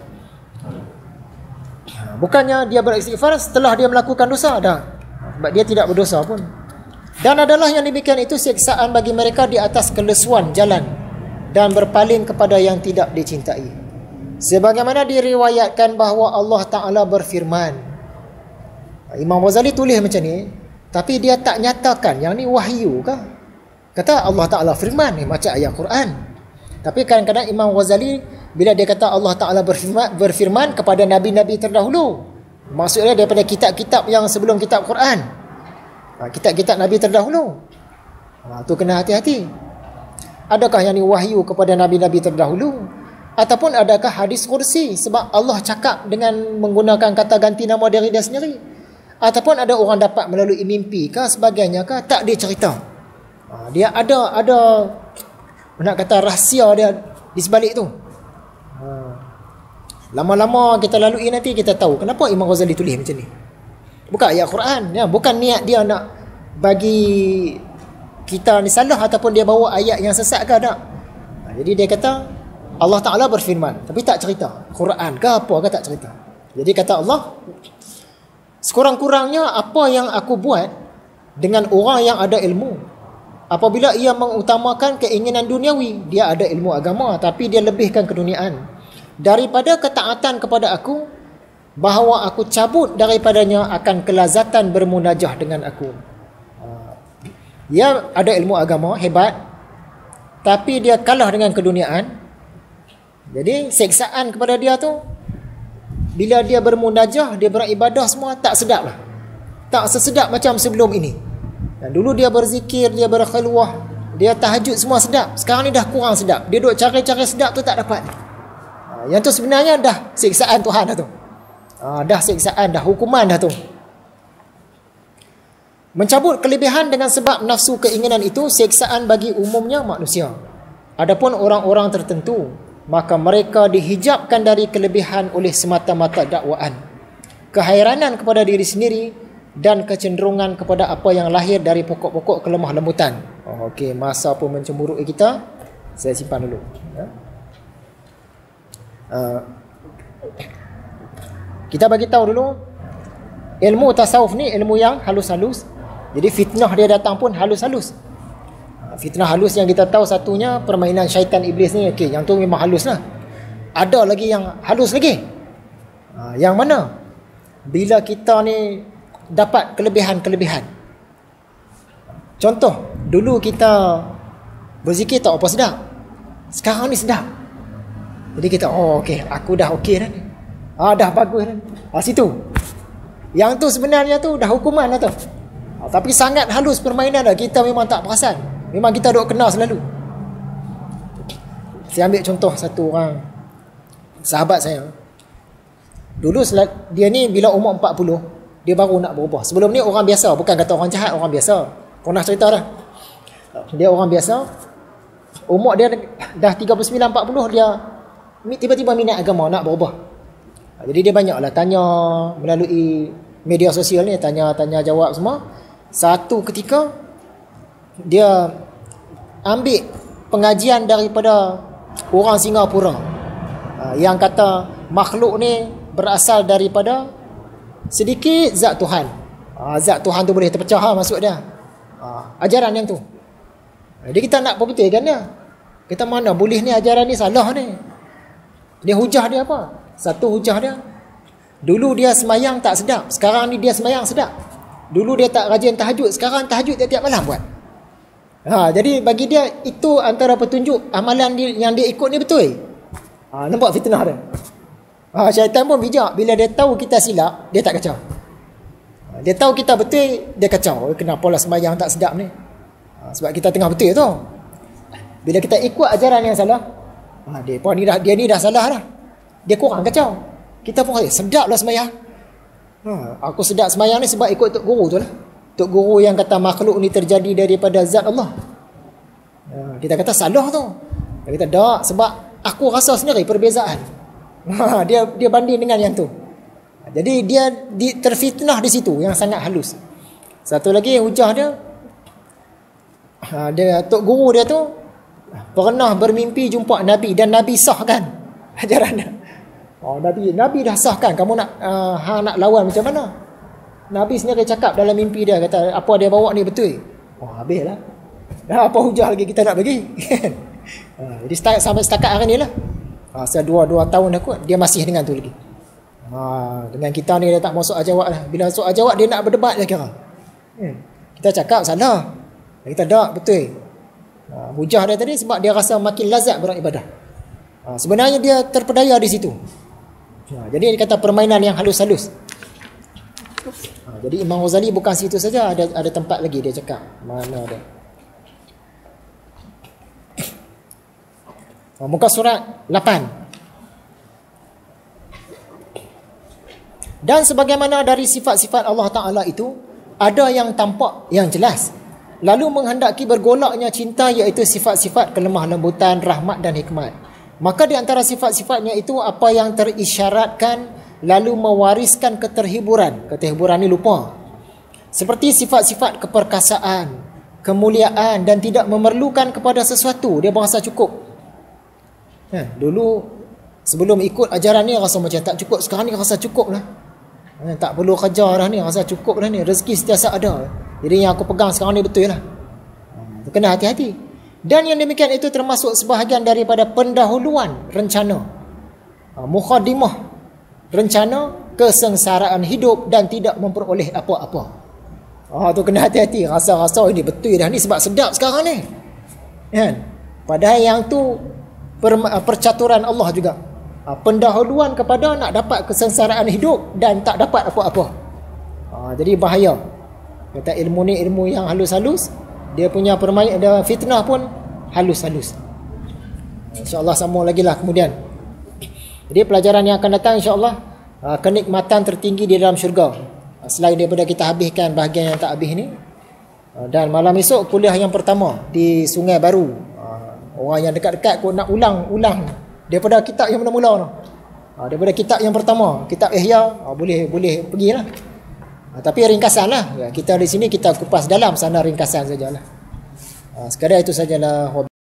Bukannya dia beristighfar setelah dia melakukan dosa dah. Sebab dia tidak berdosa pun. Dan adalah yang demikian itu siksaan bagi mereka di atas kelesuan jalan dan berpaling kepada yang tidak dicintai. Sebagaimana diriwayatkan bahawa Allah Ta'ala berfirman. Imam Ghazali tulis macam ni, tapi dia tak nyatakan yang ni wahyu kah? Kata Allah Ta'ala firman ni macam ayat Quran. Tapi kadang-kadang Imam Ghazali bila dia kata Allah Ta'ala berfirman kepada nabi-nabi terdahulu, maksudnya daripada kitab-kitab yang sebelum kitab Quran, kitab-kitab nabi terdahulu. Tu kena hati-hati. Adakah yang ni wahyu kepada nabi-nabi terdahulu, ataupun adakah hadis kursi sebab Allah cakap dengan menggunakan kata ganti nama diri dia sendiri, ataupun ada orang dapat melalui mimpi kah sebagainya kah, tak dia cerita. Dia ada nak kata rahsia dia di sebalik tu. Lama-lama kita lalui nanti kita tahu kenapa Imam Ghazali tulis macam ni. Bukan ayat Quran ya, bukan niat dia nak bagi kita ni salah ataupun dia bawa ayat yang sesat ke tak. Jadi dia kata Allah Ta'ala berfirman, tapi tak cerita Quran ke apa ke, tak cerita. Jadi kata Allah, sekurang-kurangnya apa yang aku buat dengan orang yang ada ilmu, apabila ia mengutamakan keinginan duniawi, dia ada ilmu agama tapi dia lebihkan keduniaan, daripada ketaatan kepada aku, bahawa aku cabut daripadanya akan kelazatan bermunajah dengan aku. Dia ada ilmu agama hebat, tapi dia kalah dengan keduniaan. Jadi seksaan kepada dia tu, bila dia bermunajah, dia beribadah semua tak sedap lah. Tak sesedap macam sebelum ini. Dan dulu dia berzikir, dia berkhilwah, dia tahajud, semua sedap. Sekarang ni dah kurang sedap. Dia duk cari-cari sedap tu tak dapat. Yang tu sebenarnya dah siksaan Tuhan dah tu. Dah siksaan, dah hukuman dah tu. Mencabut kelebihan dengan sebab nafsu keinginan itu siksaan bagi umumnya manusia. Adapun orang-orang tertentu, maka mereka dihijabkan dari kelebihan oleh semata-mata dakwaan, kehairanan kepada diri sendiri, dan kecenderungan kepada apa yang lahir dari pokok-pokok kelemah lembutan. Okey, masa pun mencemburui kita. Saya simpan dulu ya. Kita bagi tahu dulu, ilmu tasawuf ni ilmu yang halus-halus. Jadi fitnah dia datang pun halus-halus. Fitnah halus yang kita tahu satunya permainan syaitan iblis ni. Okey, yang tu memang halus lah. Ada lagi yang halus lagi. Yang mana? Bila kita ni dapat kelebihan-kelebihan. Contoh, dulu kita berzikir tak apa sedap. Sekarang ni sedap. Jadi kita, okey, aku dah okey dah ni. Dah bagus dah ni. Situ. Yang tu sebenarnya tu dah hukuman dah tu. Tapi sangat halus permainan dah, kita memang tak perasan. Memang kita duk kena selalu. Saya ambil contoh satu orang sahabat saya. Dulu dia ni bila umur 40, dia baru nak berubah. Sebelum ni orang biasa, bukan kata orang jahat, orang biasa. Pernah cerita dah. Dia orang biasa. Umur dia dah 39-40, dia tiba-tiba minat agama, nak berubah. Jadi dia banyaklah tanya melalui media sosial ni, tanya jawab semua. Satu ketika dia ambil pengajian daripada orang Singapura yang kata makhluk ni berasal daripada sedikit zat Tuhan. Zat Tuhan tu boleh terpecah maksud dia. Ajaran yang tu. Jadi kita nak perbetulkan dia. Kita mana boleh ni, ajaran ni salah ni. Dia hujah dia apa? Satu hujah dia, dulu dia semayang tak sedap, sekarang ni dia semayang sedap. Dulu dia tak rajin tahajud, sekarang tahajud tiap-tiap malam buat. Jadi bagi dia itu antara petunjuk amalan yang dia ikut ni betul. Nampak fitnah dia. Syaitan pun bijak, bila dia tahu kita silap, dia tak kacau. Dia tahu kita betul, dia kacau. Kenapa lah semayang tak sedap ni? Sebab kita tengah betul tu. Bila kita ikut ajaran yang salah, dia ni dah salah dah. Dia kurang kacau. Kita pun sedap lah semayang. Aku sedap semayang ni sebab ikut Tok Guru tu lah. Tok Guru yang kata makhluk ni terjadi daripada zat Allah. Kita kata salah tu. Kita kata tak, sebab aku rasa sendiri perbezaan. Dia banding dengan yang tu. Jadi dia terfitnah di situ yang sangat halus. Satu lagi hujah dia, Tok Guru dia tu pernah bermimpi jumpa Nabi dan Nabi sahkan ajaran dia. Nabi dah sahkan, kamu nak nak lawan macam mana? Nabi sendiri cakap dalam mimpi dia, kata apa dia bawa ni betul. Habislah. Apa hujah lagi kita nak bagi? Jadi sampai setakat hari ni lah. Setelah 2 tahun dah kot, dia masih dengan tu lagi. Dengan kita ni dia tak masuk jawab lah. Bila masuk jawab dia nak berdebat je kira. Kita cakap salah, kita tak betul. Hujah dia tadi sebab dia rasa makin lazat beribadah. Sebenarnya dia terpedaya di situ. Jadi dia kata permainan yang halus-halus. Jadi Imam Ghazali bukan situ saja, ada tempat lagi dia cakap. Mana dia? Muka surat 8. Dan sebagaimana dari sifat-sifat Allah Ta'ala itu, ada yang tampak yang jelas, lalu menghendaki bergolaknya cinta, iaitu sifat-sifat kelemah lembutan, rahmat dan hikmat. Maka di antara sifat-sifatnya itu apa yang terisyaratkan lalu mewariskan keterhiburan. Keterhiburan ni lupa. Seperti sifat-sifat keperkasaan, kemuliaan dan tidak memerlukan kepada sesuatu. Dia berasa cukup. Dulu sebelum ikut ajaran ni rasa macam tak cukup. Sekarang ni rasa cukup lah. Tak perlu kerja dah ni, rasa cukup dah ni. Rezeki sentiasa ada. Jadi yang aku pegang sekarang ni betul lah. Kena hati-hati. Dan yang demikian itu termasuk sebahagian daripada pendahuluan rencana, mukhadimah rencana kesengsaraan hidup dan tidak memperoleh apa-apa. Tu kena hati-hati. Rasa-rasa ini betul dah ni sebab sedap sekarang ni. Padahal yang tu percaturan Allah juga. Pendahuluan kepada nak dapat kesengsaraan hidup dan tak dapat apa-apa. Jadi bahaya. Kata ilmu ni ilmu yang halus-halus. Dia punya permainan, dia fitnah pun halus-halus. InsyaAllah sambung lagi lah kemudian. Jadi pelajaran yang akan datang insyaAllah, kenikmatan tertinggi di dalam syurga. Selain daripada kita habiskan bahagian yang tak habis ni. Dan malam esok kuliah yang pertama di Sungai Baru. Orang yang dekat-dekat kot nak ulang daripada kitab yang mula-mula tu. Daripada kitab yang pertama, kitab Ihya, boleh pergilah. Tapi ringkasan lah. Kita di sini kita kupas dalam, sana ringkasan sajalah. Sekadar itu sajalah.